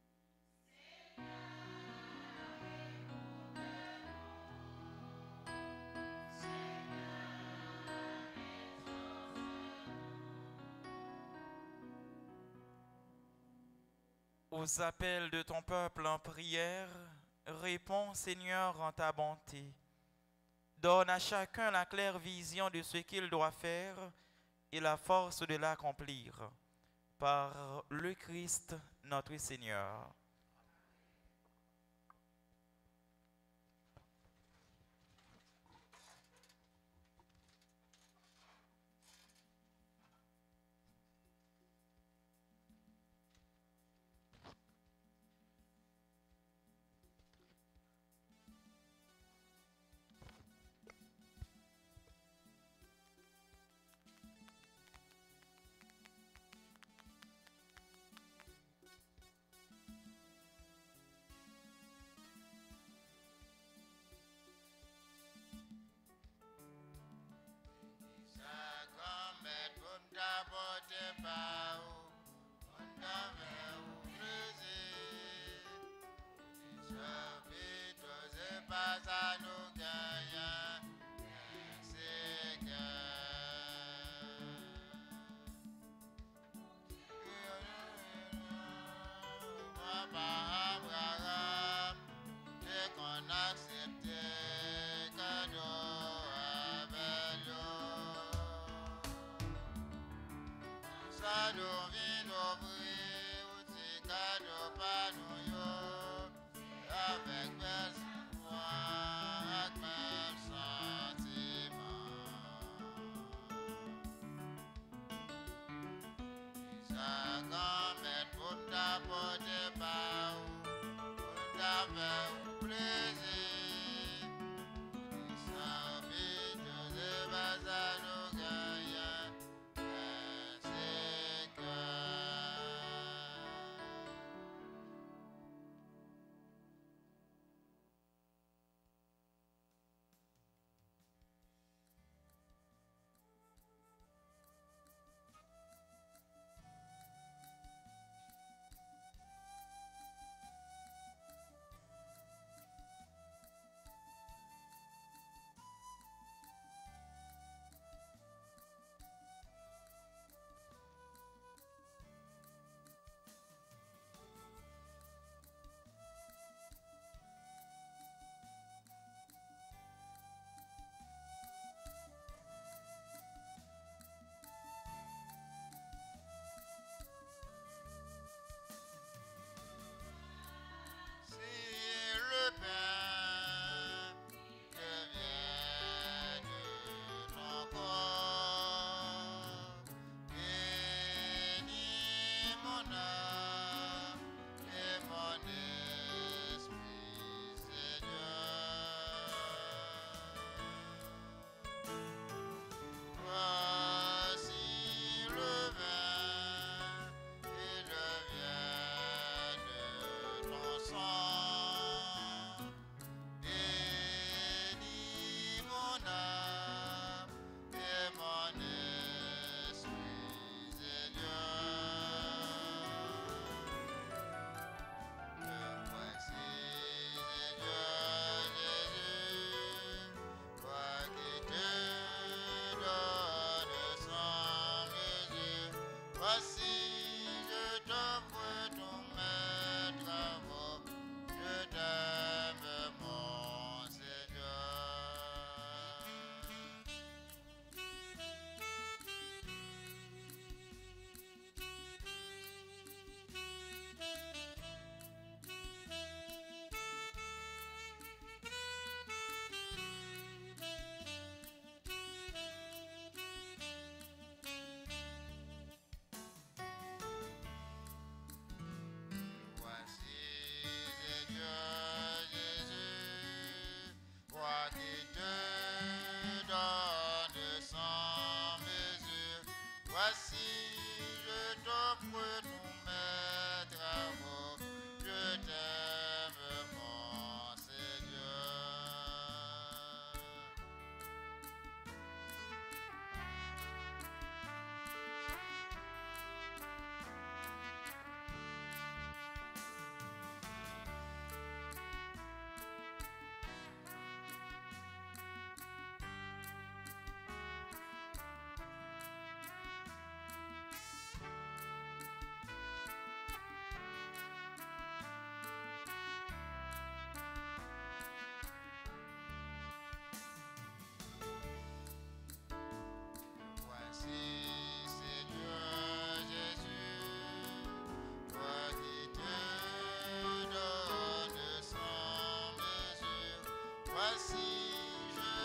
Aux appels de ton peuple en prière, réponds, Seigneur, en ta bonté. Donne à chacun la claire vision de ce qu'il doit faire et la force de l'accomplir. Par le Christ, notre Seigneur.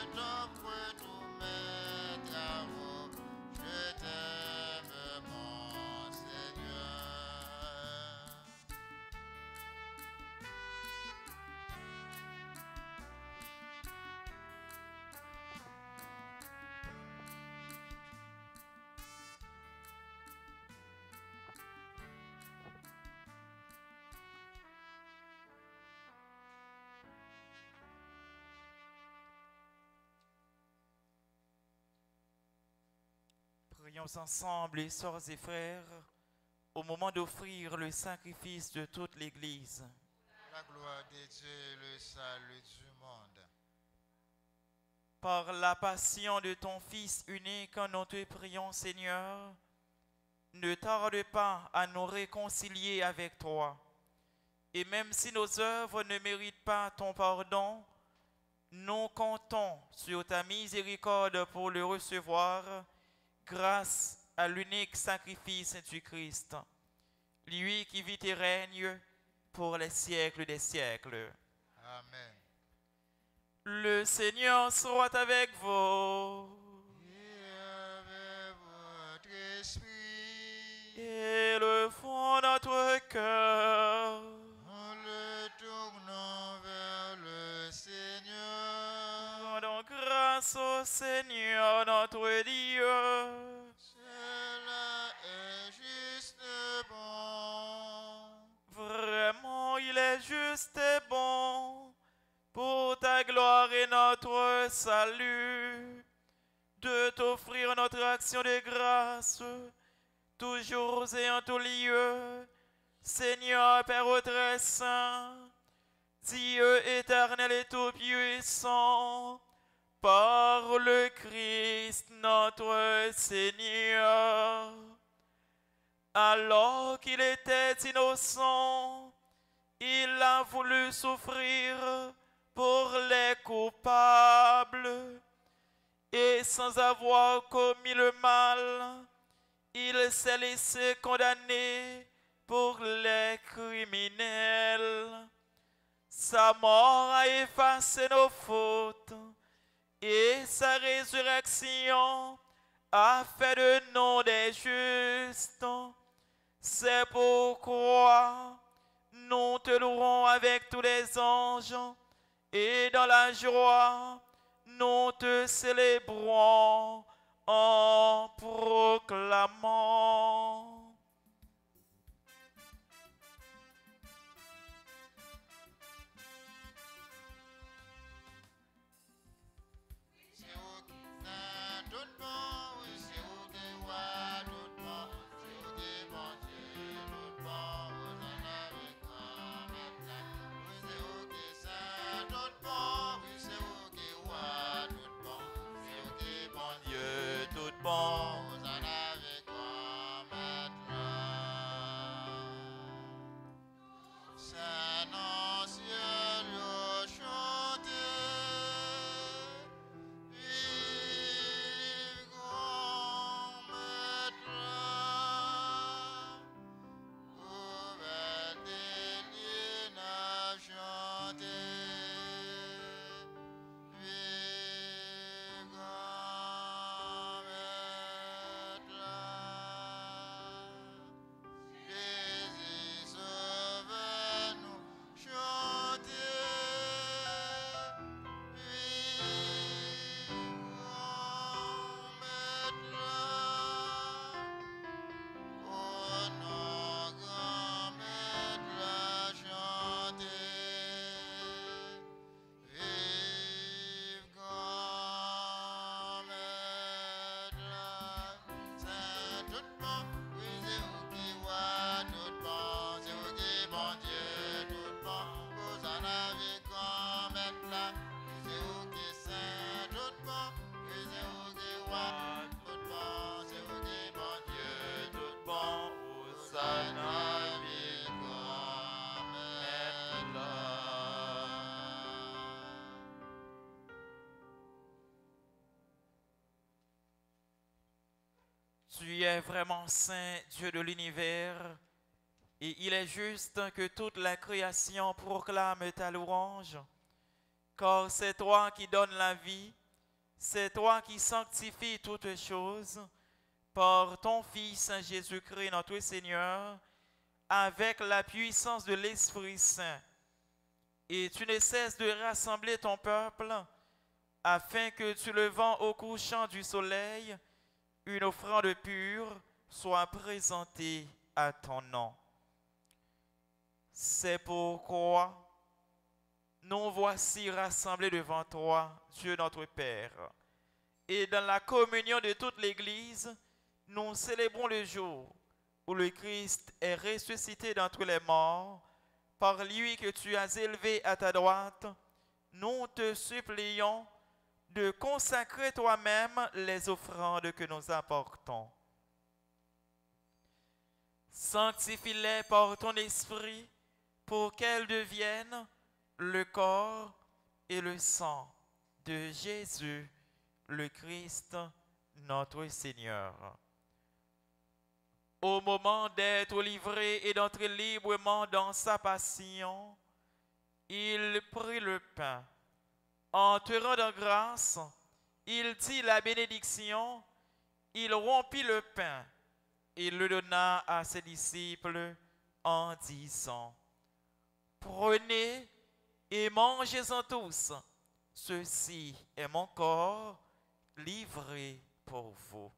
t'offre tous mes travaux. Je t'aime, mon Seigneur. Prions ensemble, les sœurs et frères, au moment d'offrir le sacrifice de toute l'Église. La gloire de Dieu et le salut du monde. Par la passion de ton Fils unique, nous te prions, Seigneur, ne tarde pas à nous réconcilier avec toi. Et même si nos œuvres ne méritent pas ton pardon, nous comptons sur ta miséricorde pour le recevoir grâce à l'unique sacrifice du Christ, lui qui vit et règne pour les siècles des siècles. Amen. Le Seigneur soit avec vous. Et avec votre esprit, Élevons notre cœur. en le tournant vers le Seigneur. Rendons grâce au Seigneur notre Dieu. Cela est juste et bon. Vraiment, il est juste et bon pour ta gloire et notre salut de t'offrir notre action de grâce toujours et en tout lieu. Seigneur Père très saint, Dieu éternel et tout-puissant, par le Christ notre Seigneur. Alors qu'il était innocent, il a voulu souffrir pour les coupables, et sans avoir commis le mal, il s'est laissé condamner pour les criminels. Sa mort a effacé nos fautes, et sa résurrection a fait de nous des justes. C'est pourquoi nous te louerons avec tous les anges, et dans la joie, nous te célébrons en proclamant. C'est vous qui saint tout bon, oui, c'est vous qui roi tout bon, c'est vous qui bon Dieu tout bon, vous en avez grand maintenant. Oui, c'est vous qui saint tout bon, oui, c'est vous qui roi tout bon, c'est vous qui bon Dieu tout bon, vous en avez grand maintenant. Saint ciel chanté, vive grand maître, ouvert des liens à chanter, vive grand maître. Jésus sauve-nous, chantez, vive grand maître. Oh non, grand maître, chantez, vive grand maître. Saint tout bon, oui, c'est vous qui roi tout bon, c'est vous qui bon Dieu tout bon, vous en avez grand maître là. Oui, c'est vous qui saint tout bon, oui, c'est vous qui roi tout bon, c'est vous qui bon Dieu tout bon, vous en avez grand maître là. Tu es vraiment saint, Dieu de l'univers, et il est juste que toute la création proclame ta louange, car c'est toi qui donnes la vie C'est toi qui sanctifies toutes choses par ton Fils Jésus-Christ, notre Seigneur, avec la puissance de l'Esprit Saint. Et tu ne cesses de rassembler ton peuple, afin que tu le vends au couchant du soleil, une offrande pure soit présentée à ton nom. C'est pourquoi nous voici rassemblés devant toi, Dieu notre Père. Et dans la communion de toute l'Église, nous célébrons le jour où le Christ est ressuscité d'entre les morts. Par lui que tu as élevé à ta droite, nous te supplions de consacrer toi-même les offrandes que nous apportons. Sanctifie-les par ton esprit pour qu'elles deviennent le corps et le sang de Jésus, le Christ, notre Seigneur. Au moment d'être livré et d'entrer librement dans sa passion, il prit le pain. En te rendant grâce, il dit la bénédiction, il rompit le pain et le donna à ses disciples en disant: Prenez et mangez-en tous, ceci est mon corps livré pour vous.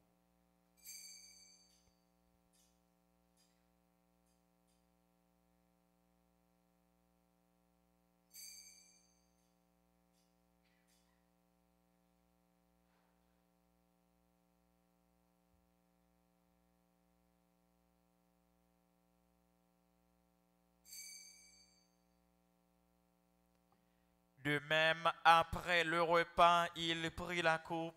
De même, après le repas, il prit la coupe.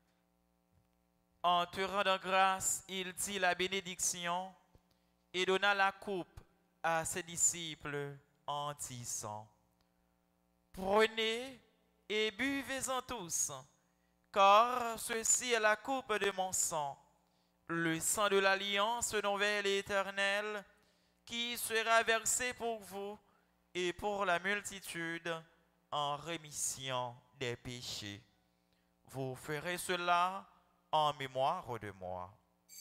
En te rendant grâce, il dit la bénédiction et donna la coupe à ses disciples en disant: Prenez et buvez-en tous, car ceci est la coupe de mon sang, le sang de l'alliance nouvelle et éternelle, qui sera versé pour vous et pour la multitude en rémission des péchés. Vous ferez cela en mémoire de moi.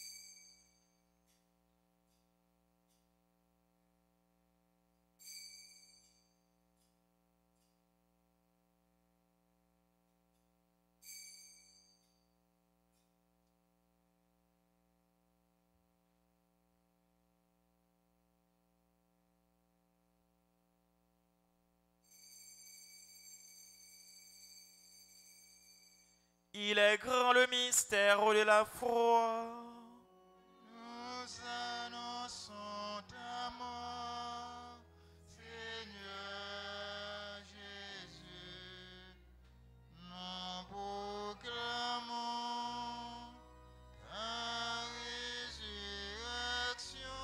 Il est grand le mystère de la foi. Nous annonçons ta mort, Seigneur Jésus. Nous proclamons ta résurrection.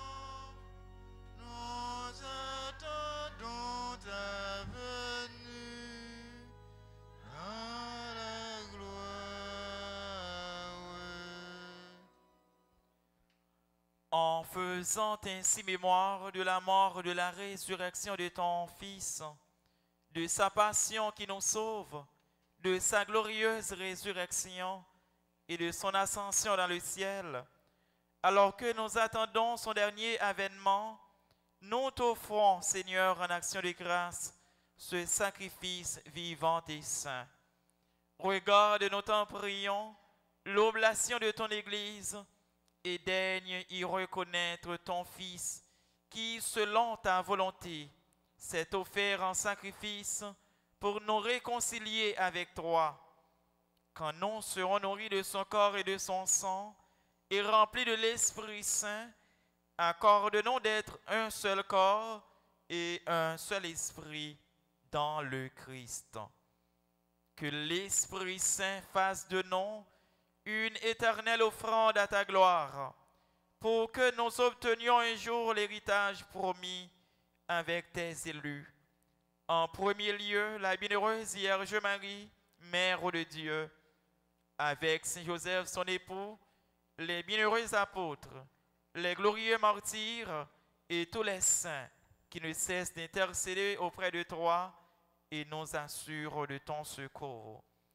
Nous attendons ta venue dans la gloire. En faisant ainsi mémoire de la mort, de la résurrection de ton Fils, de sa passion qui nous sauve, de sa glorieuse résurrection et de son ascension dans le ciel, alors que nous attendons son dernier avènement, nous t'offrons, Seigneur, en action de grâce, ce sacrifice vivant et saint. Regarde, nous t'en prions, l'oblation de ton Église et daigne y reconnaître ton Fils qui, selon ta volonté, s'est offert en sacrifice pour nous réconcilier avec toi. Quand nous serons nourris de son corps et de son sang et remplis de l'Esprit Saint, accorde-nous d'être un seul corps et un seul esprit dans le Christ. Que l'Esprit Saint fasse de nous une éternelle offrande à ta gloire, pour que nous obtenions un jour l'héritage promis avec tes élus. En premier lieu, la bienheureuse Vierge Marie, Mère de Dieu, avec Saint Joseph son époux, les bienheureux apôtres, les glorieux martyrs et tous les saints qui ne cessent d'intercéder auprès de toi et nous assurent de ton secours.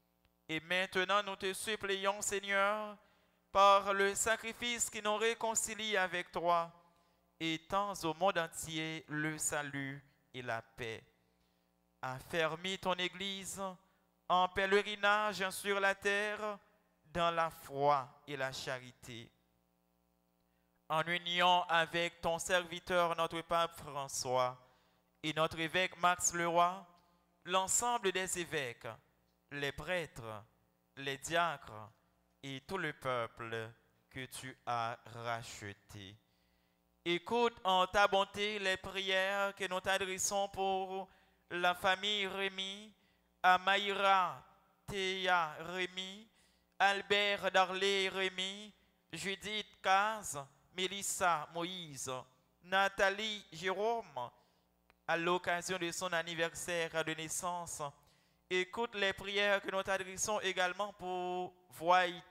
Et maintenant, nous te supplions, Seigneur, par le sacrifice qui nous réconcilie avec toi, étends au monde entier le salut et la paix. Affermis ton Église en pèlerinage sur la terre, dans la foi et la charité. En union avec ton serviteur, notre pape François, et notre évêque Max Leroy, l'ensemble des évêques, les prêtres, les diacres et tout le peuple que tu as racheté. Écoute en ta bonté les prières que nous t'adressons pour la famille Rémy, Amaïra, Théa Rémy, Albert Darley Rémy, Judith Caz, Mélissa Moïse, Nathalie Jérôme, à l'occasion de son anniversaire de naissance. Écoute les prières que nous t'adressons également pour Voigt,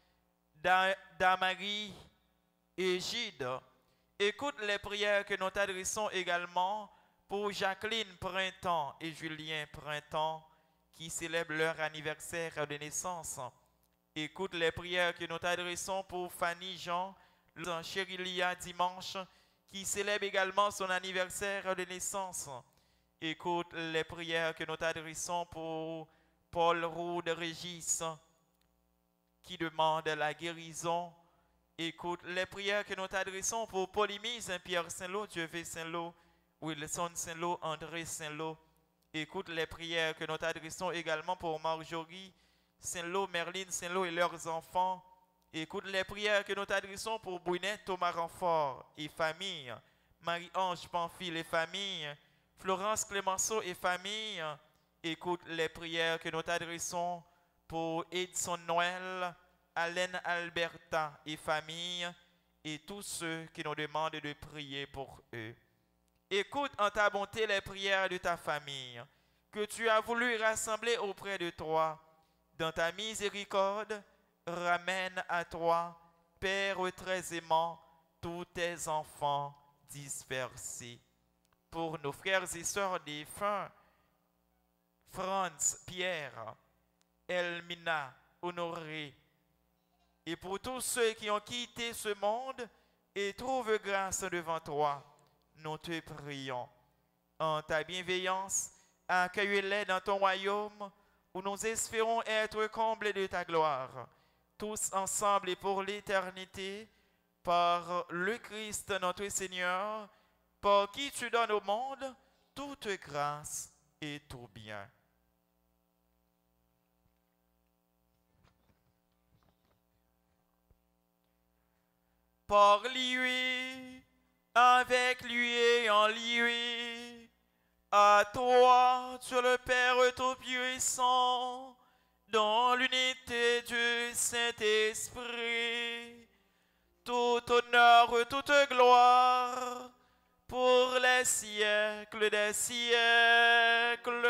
Damari et Gide. Écoute les prières que nous t'adressons également pour Jacqueline Printemps et Julien Printemps qui célèbrent leur anniversaire de naissance. Écoute les prières que nous t'adressons pour Fanny Jean, Chérilia Dimanche qui célèbre également son anniversaire de naissance. Écoute les prières que nous t'adressons pour Paul Roux de Régis qui demande la guérison. Écoute les prières que nous t'adressons pour Polymy Saint-Pierre Saint-Lô, Dieuvé Saint-Lô, Wilson Saint-Lô, André Saint-Lô. Écoute les prières que nous t'adressons également pour Marjorie Saint-Lô, Merline Saint-Lô et leurs enfants. Écoute les prières que nous t'adressons pour Brunette Thomas Renfort et famille, Marie-Ange Pamphile et famille, Florence Clémenceau et famille. Écoute les prières que nous t'adressons pour Edson Noël, Alain Alberta et famille, et tous ceux qui nous demandent de prier pour eux. Écoute en ta bonté les prières de ta famille, que tu as voulu rassembler auprès de toi. Dans ta miséricorde, ramène à toi, Père très aimant, tous tes enfants dispersés. Pour nos frères et sœurs défunts, Franz, Pierre, Elmina, Honoré, et pour tous ceux qui ont quitté ce monde et trouvent grâce devant toi, nous te prions. En ta bienveillance, accueille-les dans ton royaume où nous espérons être comblés de ta gloire, tous ensemble et pour l'éternité, par le Christ notre Seigneur, par qui tu donnes au monde toute grâce et tout bien. Par lui, avec lui et en lui, à toi, Dieu le Père Tout-Puissant, dans l'unité du Saint-Esprit, tout honneur, toute gloire, pour les siècles des siècles.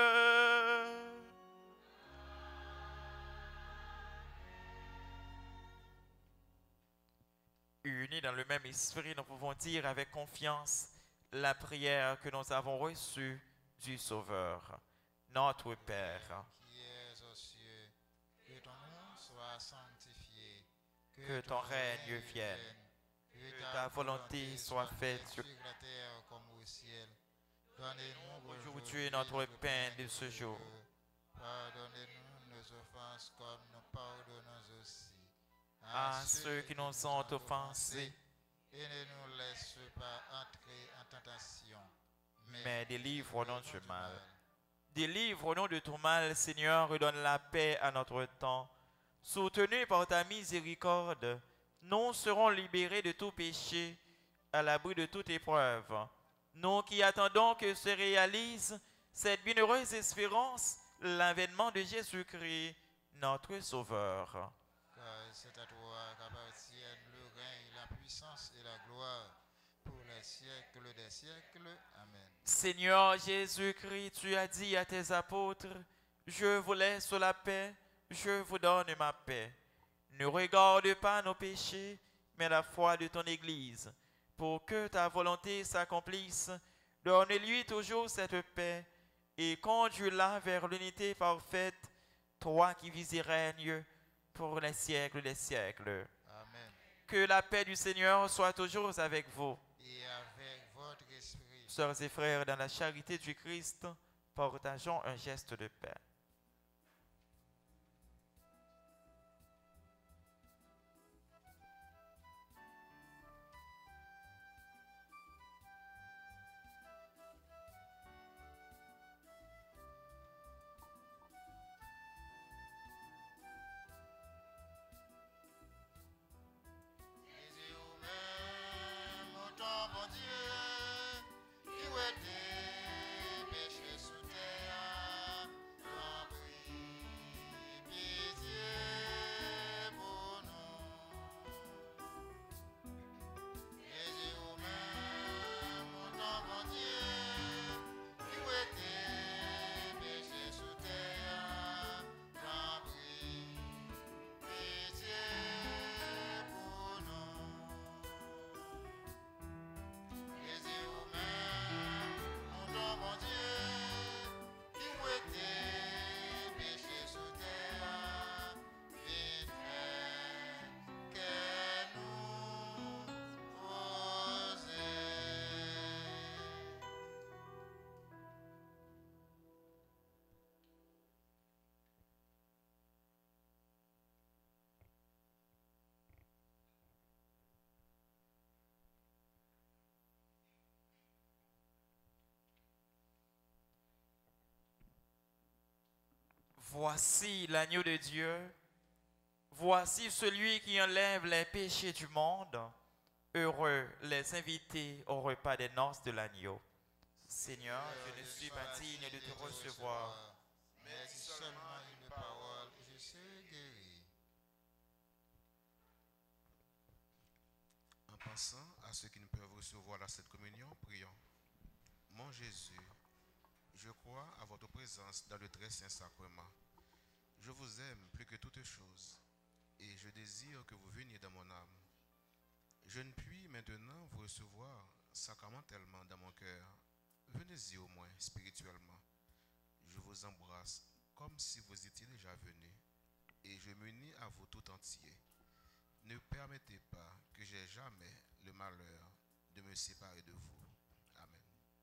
Unis dans le même esprit, nous pouvons dire avec confiance la prière que nous avons reçue du Sauveur. Notre Père, qui es aux cieux, que ton nom soit sanctifié, que ton règne vienne, que ta volonté soit faite sur la terre comme au ciel. Donnez-nous aujourd'hui notre pain de ce jour. Pardonnez-nous nos offenses comme nous pardonnons aussi À ceux qui nous ont offensés, et ne nous laisse pas entrer en tentation, mais délivre-nous du mal. Délivre-nous de tout mal, Seigneur, et donne la paix à notre temps. Soutenus par ta miséricorde, nous serons libérés de tout péché, à l'abri de toute épreuve. Nous qui attendons que se réalise cette bienheureuse espérance, l'avènement de Jésus-Christ, notre Sauveur. car c'est à toi qu'appartiennent le règne, la puissance et la gloire pour les siècles des siècles. Amen. Seigneur Jésus-Christ, tu as dit à tes apôtres, je vous laisse la paix, je vous donne ma paix. Ne regarde pas nos péchés, mais la foi de ton Église. Pour que ta volonté s'accomplisse, donne-lui toujours cette paix et conduis-la vers l'unité parfaite, toi qui vis et règnes pour les siècles des siècles. Amen. Que la paix du Seigneur soit toujours avec vous. Et avec votre esprit. Sœurs et frères, dans la charité du Christ, partageons un geste de paix. Jésus ou même, mon temps, mon Dieu, qui ouait tes péchés sous terre, t'en prie, pitié pour nous. Jésus ou même, mon temps, mon Dieu, qui ouait tes péchés sous terre, t'en prie, pitié pour nous. Jésus ou même, mon don, mon Dieu, qui ouait tes péchés sous terre, vite fait que nous poser. Voici l'agneau de Dieu. Voici celui qui enlève les péchés du monde. Heureux les invités au repas des noces de l'agneau. Seigneur, je ne suis pas digne de te recevoir, mais si seulement une parole, je serai guéri. En pensant à ceux qui ne peuvent recevoir la Sainte Communion, prions. Mon Jésus, je crois à votre présence dans le très saint sacrement. Je vous aime plus que toute chose et je désire que vous veniez dans mon âme. Je ne puis maintenant vous recevoir sacramentellement dans mon cœur. Venez-y au moins spirituellement. Je vous embrasse comme si vous étiez déjà venu et je m'unis à vous tout entier. Ne permettez pas que j'aie jamais le malheur de me séparer de vous. Amen.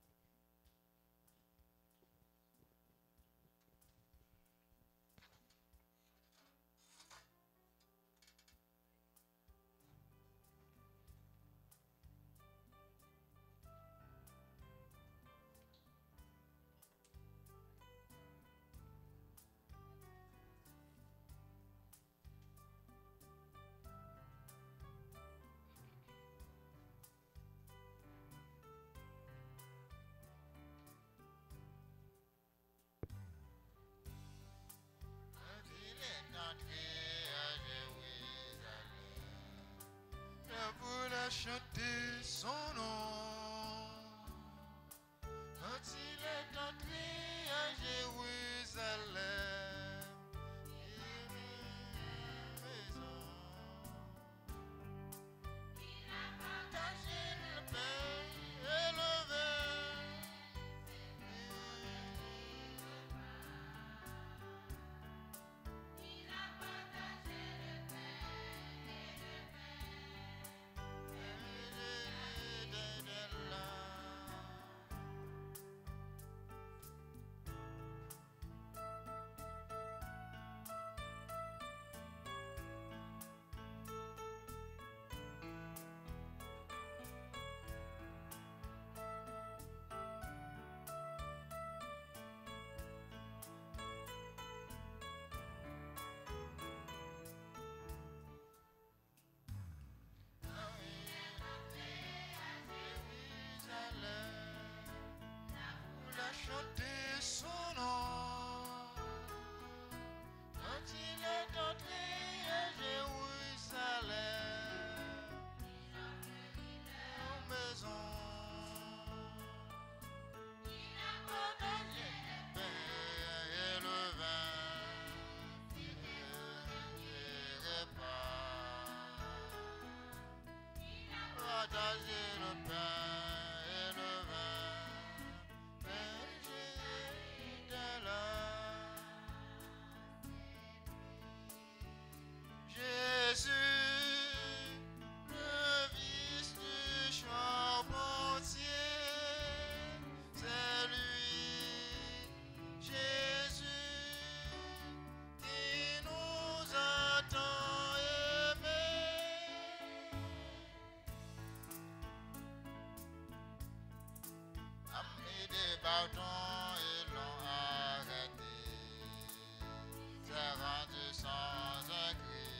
Quand il est entré à Jérusalem, le boule a chanté son nom. Quand il est entré à Jérusalem, il vit une maison. Il a partagé le pain et le vin. Il a partagé le pain et le vin. Il est là. Chanter son nom quand il est entré à Jérusalem, en maison. Il a partagé le pain et le vin, et repas. Il a partagé le pain et le vin. Et j'étais là. bâton, ils l'ont arrêté. C'est rendu sans un cri.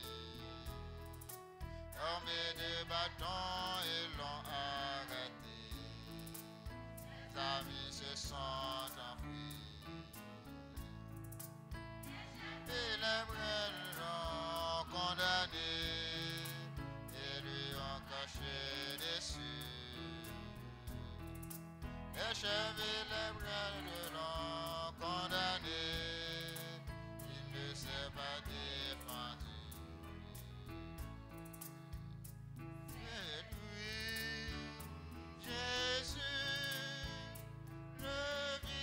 Armés de bâtons, ils l'ont arrêté. Les amis se sont enfuis. Et les brels l'ont condamné et lui ont caché dessus. Les chefs et les brels l'ont condamné, il ne s'est pas défendu. Et lui, Jésus, le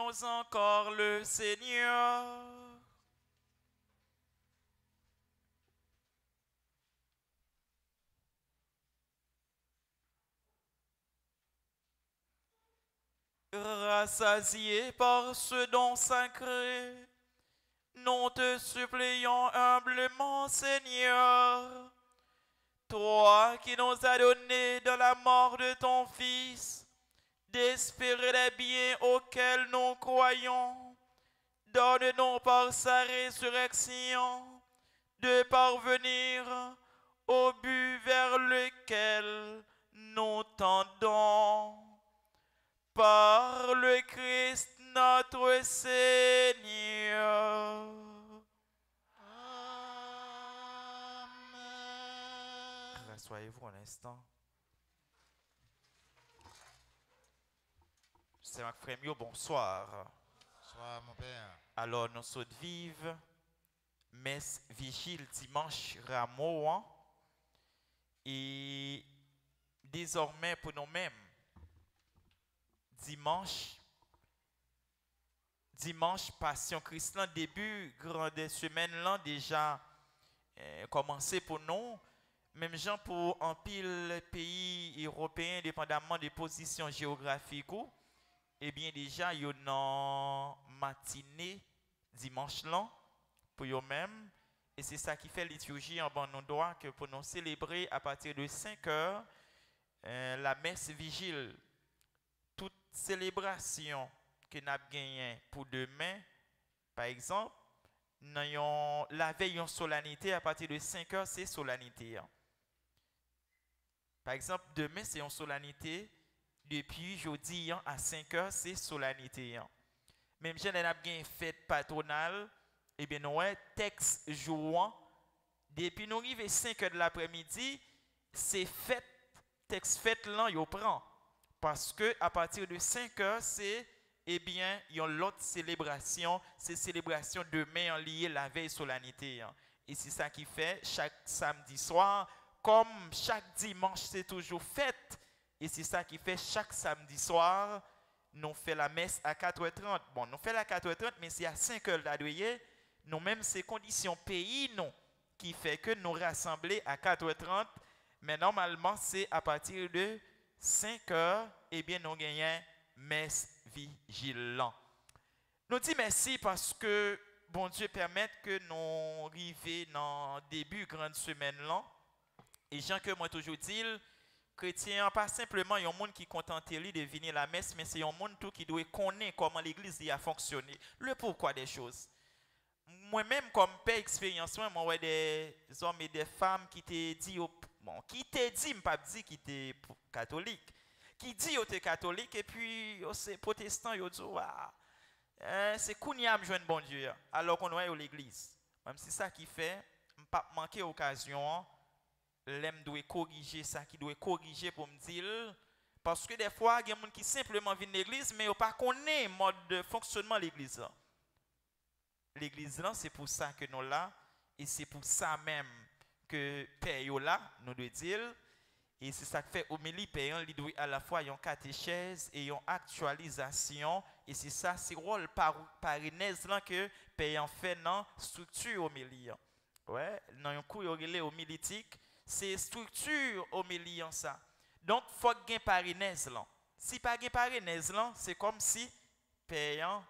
Louons encore le Seigneur. Rassasié par ce don sacré, nous te supplions humblement, Seigneur, toi qui nous as donné dans la mort de ton Fils d'espérer les biens auxquels nous croyons, donne-nous par sa résurrection de parvenir au but vers lequel nous tendons. Par le Christ notre Seigneur. Amen. Rassoyez-vous un instant. C'est ma frère Mio, bonsoir. Sois mon père. Alors, nous sommes vives, messe vigile dimanche Rameau, hein? Et désormais pour nous-mêmes, dimanche Passion Christ, début grande semaine là déjà commencé pour nous, même gens pour un pile pays européens dépendamment des positions géographiques, et bien déjà il y a une matinée dimanche là pour eux-mêmes, et c'est ça qui fait liturgie en bon nous droit que pour nous célébrer à partir de 5 heures la messe vigile. Toute célébration que nous avons gagnée pour demain, par exemple, la veille en solennité, à partir de 5 heures, c'est solennité. Par exemple, demain, c'est en solennité. Depuis jeudi à 5 heures, c'est solennité. Même si nous avons gagné fête patronale, et bien nous avons texte jouant. Depuis nous arrivons à 5 heures de l'après-midi, c'est fête, texte fête là, il prend. Parce que à partir de 5 heures, c'est une autre célébration, c'est célébration demain en lié la veille solennité. Et c'est ça qui fait chaque samedi soir, comme chaque dimanche c'est toujours fête, et c'est ça qui fait chaque samedi soir, nous faisons la messe à 4h30. Bon, nous faisons la 4h30, mais c'est à 5h d'adouiller, nous-mêmes c'est conditions pays nous, qui fait que nous rassemblons à 4h30, mais normalement c'est à partir de 5 heures, et bien nous gagnons messe vigilant. Nous disons merci parce que bon Dieu permet que nous arrivions dans le début de grande semaine là. Et Jean que moi toujours dit, chrétien pas simplement un monde qui contente de venir à la messe, mais c'est un monde tout qui doit connaître comment l'église a fonctionné, le pourquoi des choses. Moi-même comme père expérience, moi ouais des hommes et des femmes qui te dit qui te dit, pas dit qui était catholique, qui dit que tu es catholique et puis c'est protestant, ils disent c'est Kounia me joindre bon Dieu alors qu'on est à l'église. Même si ça qui fait, pas manquer occasion, l'aime doit corriger ça qui doit corriger pour me dire parce que des fois il y a des gens qui simplement viennent à l'église mais ils pas connaissent le mode de fonctionnement de l'église. L'église là c'est pour ça que nous là et c'est pour ça même que Père là, nous devons dire, et c'est ça que fait homélie Père, il doit à la fois une catéchèse et une actualisation, et c'est ça, c'est le rôle parinèse là que Père fait dans la structure homélie. Ouais, dans un cours homilétique, c'est structure homélie ça. Donc, il faut qu'il y ait parinèse là. Si pas de parinèse là, c'est comme si Père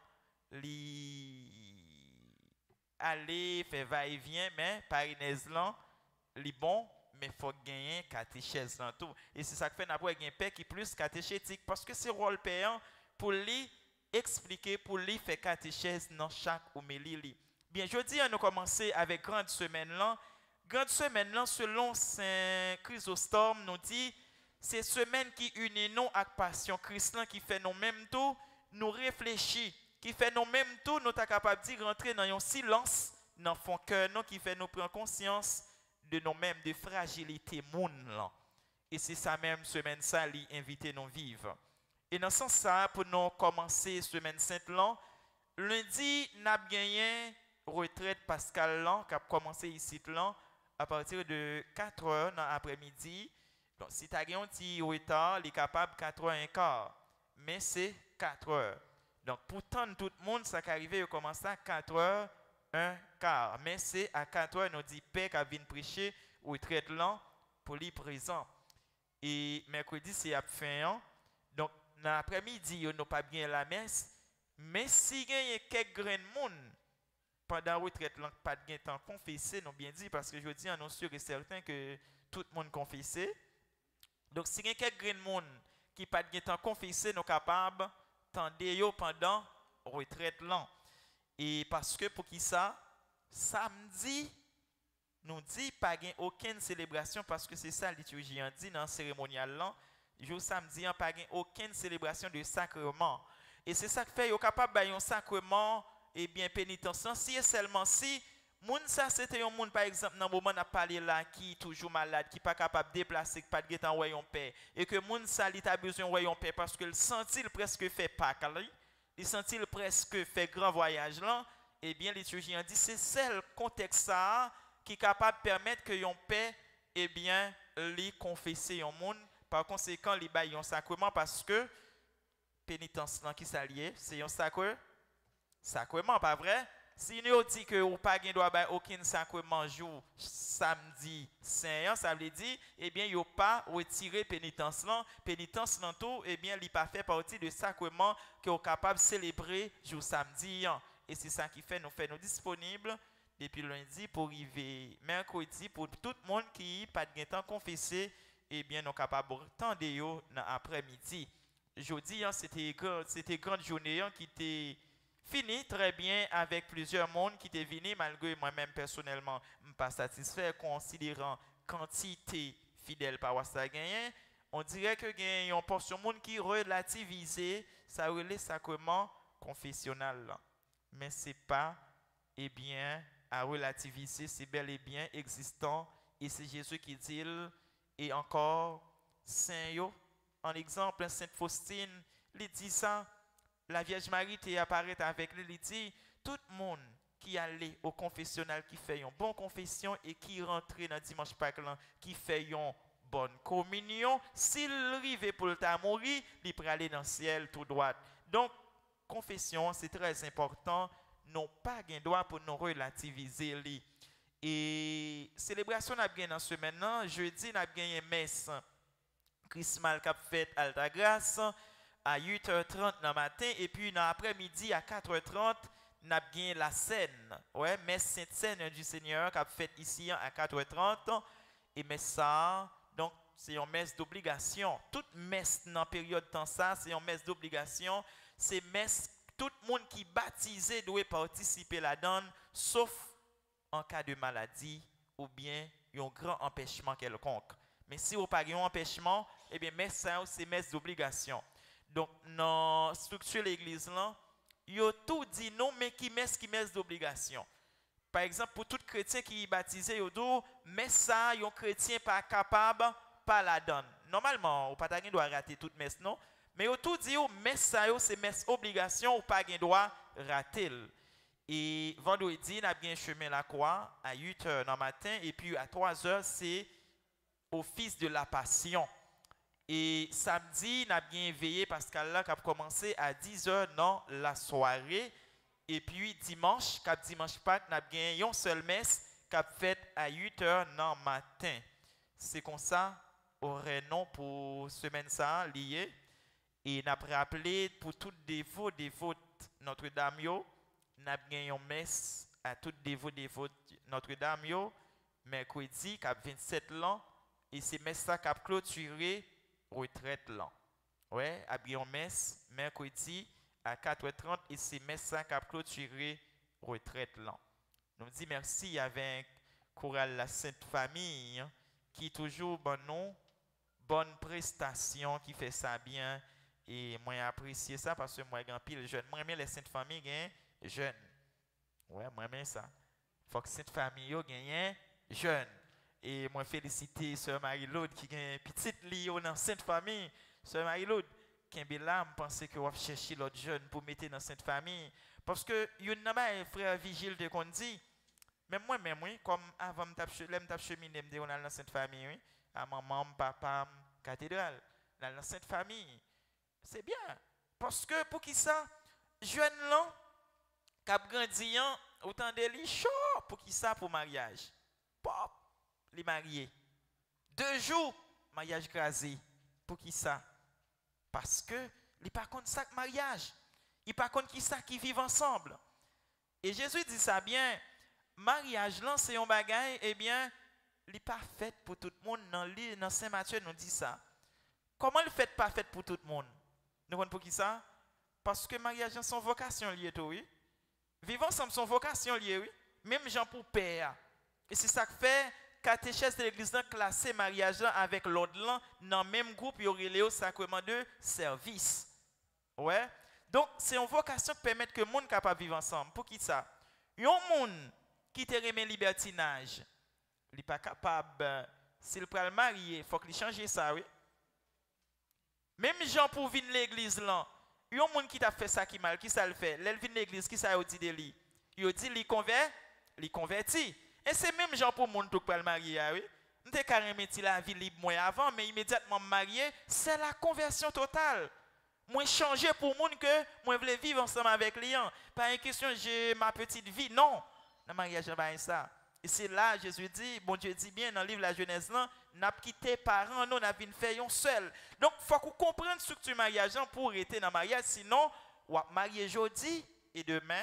allait faire va-et-vient, mais parinèse là, li bon, mais il faut gagner catéchèse dans tout. Et c'est ça que fait n'avoir un père qui est plus catéchétique parce que c'est rôle père pour lui expliquer, pour lui faire catéchèse dans chaque homélie. Bien, je dis à nous commencer avec grande semaine là. Grande semaine là, selon Saint Chrysostome, nous dit c'est semaine qui unit nous avec passion Christ qui fait nous mêmes tout, nous réfléchir, qui fait nous mêmes tout, nous sommes capables de rentrer dans un silence dans fond cœur nous qui fait nous prendre conscience de nous-mêmes, de fragilité monde là. Et c'est ça même semaine ça li inviter nous vivre. Et dans ce sens ça pour nous commencer semaine sainte là, lundi n'a gagné retraite Pascal là qui a commencé ici là à partir de 4h dans l'après-midi. Donc si tu as un petit retard, il est capable 4h15, mais c'est 4h. Donc, pourtant, tout le monde, ça qui arrive, il commence à 4h, 1h. Mais c'est à 4h, nous dit Père qui vient prêcher, ou traite là, pour lui présent. Et mercredi, c'est à fin. Donc, dans l'après-midi, nous pas bien la messe. Mais si il y a quelques grains de monde, pendant la retraite, pas de temps confessé, nous bien dit, parce que je dis, on est sûr et certain que tout le monde confessé. Donc, si il y a quelques grains de monde qui pas de temps confessé, nous sommes capables d'attendre pendant la retraite là. Et parce que pour qui ça, samedi, nous dit pas aucune célébration parce que c'est ça la liturgie en dit dans le cérémonial là. Jour samedi, on pas aucune célébration de sacrement. Et c'est ça qui fait qu'on capable de un sacrement et bien pénitentiel si et seulement si moun ça c'était un monde par exemple dans moment on a parlé là qui toujours malade qui pas capable de déplacer qui pas de temps voyons paix et que moun ça il a besoin voyons paix parce que le sentit presque fait Pâques il sentit presque fait grand voyage là et bien liturgie dit c'est celle contexte ça qui est capable de permettre que yon paix et bien les confesser un monde par conséquent les bail un sacrement parce que pénitence qui s'allie c'est un sacrement pas vrai si nous dit que ou pas gain doit aucun sacrement jour samedi saint ça veut dire eh bien yo pas retirer pénitence là tout eh bien il pas fait partie de sacrement que est capable de célébrer jour samedi et c'est ça qui fait nous disponibles depuis lundi pour arriver mercredi pour tout le monde qui pas de temps confessé eh bien nous capable attendre yo dans après-midi. Jeudi, c'était grande journée qui était fini très bien avec plusieurs monde qui étaient venus malgré moi-même personnellement pas satisfait considérant quantité fidèle par ça gagné. On dirait que gagne une portion monde qui relativisé ça relève sacrement confessionnel mais c'est pas eh bien à relativiser, c'est bel et bien existant et c'est Jésus qui dit et encore saint yo. En exemple, Sainte Faustine, il dit ça, la Vierge Marie apparaît avec lui, il dit, tout le monde qui allait au confessionnal, qui fait une bonne confession et qui rentre dans dimanche Pâques, qui fait une bonne communion, s'il arrive pour le mourir, il peut aller dans le ciel tout droit. Donc, confession, c'est très important, non pas un droit pour nous relativiser. Et célébration, on a bien dans ce maintenant, jeudi, on a bien une messe. Christmas qui a fait Alta Grace à 8h30 dans le matin et puis dans l'après-midi à 4h30 nous avons bien la scène ouais messe Sainte Seine du Seigneur qui a fait ici à 4h30 et mais ça donc c'est une messe d'obligation toute messe dans la période de temps ça c'est une messe d'obligation c'est messe tout le monde qui est baptisé doit participer là-dedans sauf en cas de maladie ou bien un grand empêchement quelconque. Mais si vous n'avez pas un empêchement, eh bien, messe ça, c'est messe d'obligation. Donc, dans la structure de l'église, il a tout dit non, mais qui messe d'obligation. Par exemple, pour tout chrétien qui est baptisé, il dit, messe ça, un chrétien pas capable, pas la donne. Normalement, vous pas doit rater toute messe, non? Mais il a tout dit, messe ça, c'est messe obligation, ou pas doit rater. Et vendredi, on a bien chemin la croix à 8h dans le matin, et puis à 3h, c'est office de la passion. Et samedi, on a bien veillé parce qu'Allah a commencé à 10h dans la soirée. Et puis dimanche Pâques, on a bien une seule messe qui a fait à 8h dans le matin. C'est comme ça, aurait non pour semaine ça lié. Et on a rappelé pour tous les dévots Notre-Dame, on a bien une messe à tous les dévots Notre-Dame, mercredi, qui a 27 ans. Et c'est messe ça qui a clôturé retraite là. Ouais, à bien messe mercredi à 4h30 et c'est messe ça qui a clôturé retraite là. Nous dit merci avec chorale la Sainte Famille qui toujours bon nom, bonne prestation qui fait ça bien et moi apprécié ça parce que moi grand pile jeune. Moi aime les Sainte Famille gagne jeune. Ouais, moi aime ça. Faut que Sainte Famille yo gagne jeune. Et moi féliciter sœur Marie-Laude qui a une petite Lio dans Sainte Famille. Sœur Marie-Laude, qui est là, je pense que vous chercher l'autre jeune pour mettre dans Sainte Famille. Parce que il y a un frère Vigile de qu'on dit, même moi-même, comme avant de cheminer, on a dans Sainte Famille, à maman, papa, cathédrale, dans Sainte Famille. C'est bien. Parce que pour qui ça? jeune là, cap grandi, autant de lui chaud pour qui ça pour mariage. Pop, les mariés. 2 jours, mariage crasé. Pour qui ça? Parce que il pas contre ça mariage. Il pas contre qui ça qui vivent ensemble. Et Jésus dit ça bien, mariage là c'est un bagage, eh bien, il n'est pas fait pour tout le monde. Dans Saint Matthieu nous dit ça. Comment le fait pas fait pour tout le monde? Nous comprenons pour qui ça? Parce que mariage c'est son vocation liée tout, oui. Vivre ensemble son vocation liée, oui. Même gens pour père. Et c'est ça que fait catéchèse de l'église classé mariage avec l'autre là dans le même groupe, il y aurait le sacrement de service. Ouais. Donc c'est une vocation qui permet que le monde capable vivre ensemble. Pour qui ça? Un monde qui te remet libertinage, il n'est pas capable, s'il peut le marier, il faut qu'il change ça, oui. Même gens pour venir l'église là, il y a un monde qui t'a fait ça qui mal, qui ça le fait? L'elle vient l'église, qui ça dit de lui? Il dit il convertit. Et c'est même gens pour monde qui peut le marier, oui. On était carrément la vie libre moi avant, mais immédiatement marié, c'est la conversion totale. Moi changer pour monde que moi voulais vivre ensemble avec les gens. Pas une question j'ai ma petite vie, non. Dans le mariage pas ça. Et c'est là Jésus dit, bon Dieu dit bien dans le livre la Genèse là, n'a quitté parents, non n'a vinn faire un seul. Donc faut qu'on comprenne structure mariage pour rester dans le mariage, sinon on marier aujourd'hui et demain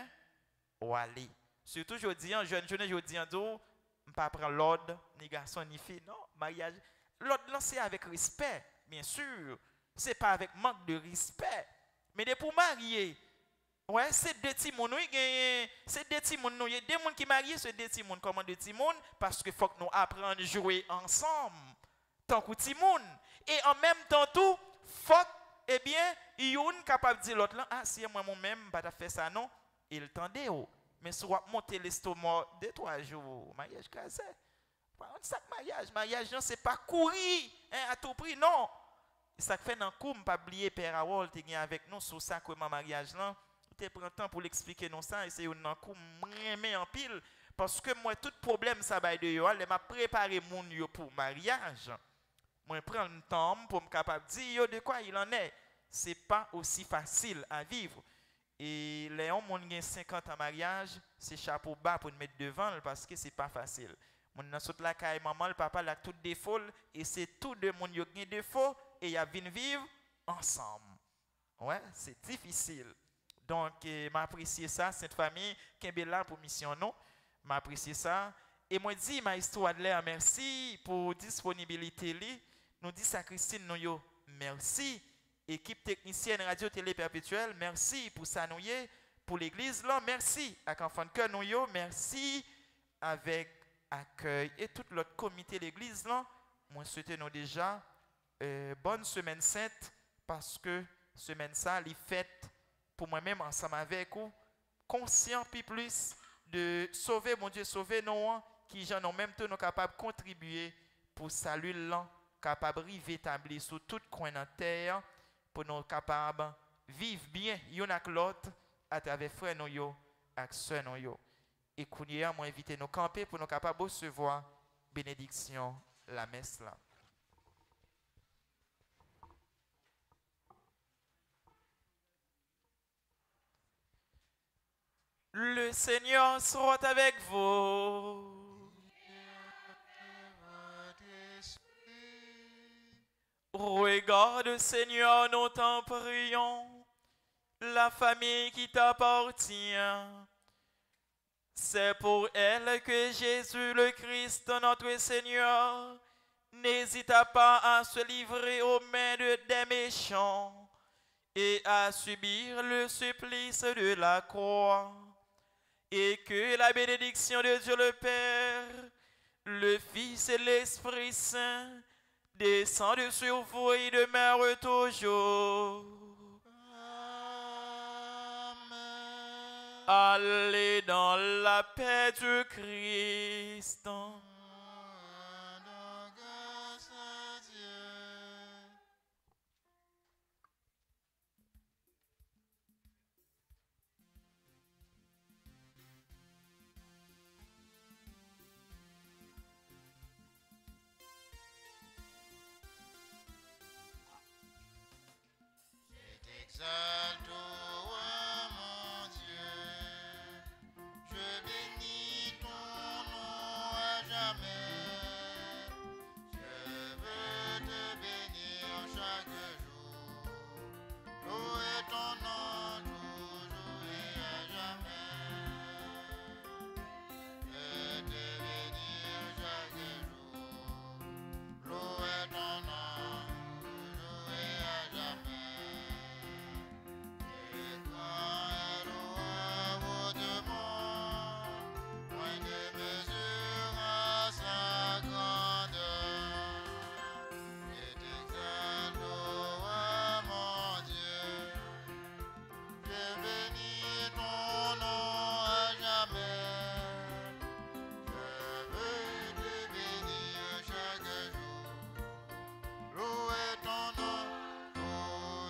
on aller. Surtout aujourd'hui jeune aujourd'hui on pas prendre l'ordre ni garçon ni fille, non, mariage l'ordre c'est avec respect, bien sûr. C'est pas avec manque de respect. Mais pour marier, ouais, c'est 2 petits moun, oui, c'est 2 petits moun. Il y a 2 moun qui marient, c'est 2 petits moun. Comment 2 petits moun? Parce qu'il faut que nous apprenions à jouer ensemble. Tant que petits moun. Et en même temps, tout, faut, eh bien, yon capable de dire l'autre là, ah, si moi-même, pas fait ça, non, il tendait. Mais si on monter l'estomac 2-3 jours, mariage casé. Pas un sac mariage. Mariage, non, c'est pas courir, hein, à tout prix, non. Ça fait dans le coup, je ne pas oublier Père Harold qui est avec nous sur le sacrement mariage. Il prend le temps pour l'expliquer nous ça. Et c'est un coup, je en pile. Parce que moi, tout problème, ça va de yo. Je m'a préparé mon yo pour mariage. Moi, je prends le temps pour me capable de dire de quoi il en est. Ce n'est pas aussi facile à vivre. Et les gens qui ont 50 ans en mariage, c'est chapeau bas pour nous mettre devant parce que ce n'est pas facile. Mon dans toute la caille maman, le papa a tout défaut et c'est tout de monde qui a des défauts et y a viennent vivre ensemble. Ouais, c'est difficile. Donc m'apprécier ça cette famille qui est là pour mission non, m'apprécier ça et moi dis ma histoire de l'air merci pour disponibilité li. Nous dit ça Christine nous yo merci équipe technicienne radio télé perpétuelle merci pour ça nous pour l'église là merci à enfant de cœur nous yo merci avec accueil et tout l'autre comité de l'église là moi souhaite nous déjà bonne semaine sainte parce que semaine ça li fête pour moi-même ensemble avec vous conscient puis plus de sauver mon Dieu sauver nous qui j'en ont même temps nous capable contribuer pour saluer là capable rive établir sur tout coin de terre pour nous capable vivre bien yon ak l'autre à travers frère nous yo ak sœur nous yo. Et Kounia m'a invité nous camper pour nous capables recevoir bénédiction la messe là. Le Seigneur sera avec vous. Regarde, Seigneur, nous t'en prions, la famille qui t'appartient. C'est pour elle que Jésus le Christ, notre Seigneur, n'hésita pas à se livrer aux mains des méchants et à subir le supplice de la croix. Et que la bénédiction de Dieu le Père, le Fils et l'Esprit Saint descendent sur vous et demeurent toujours. Allez dans la paix du Christ.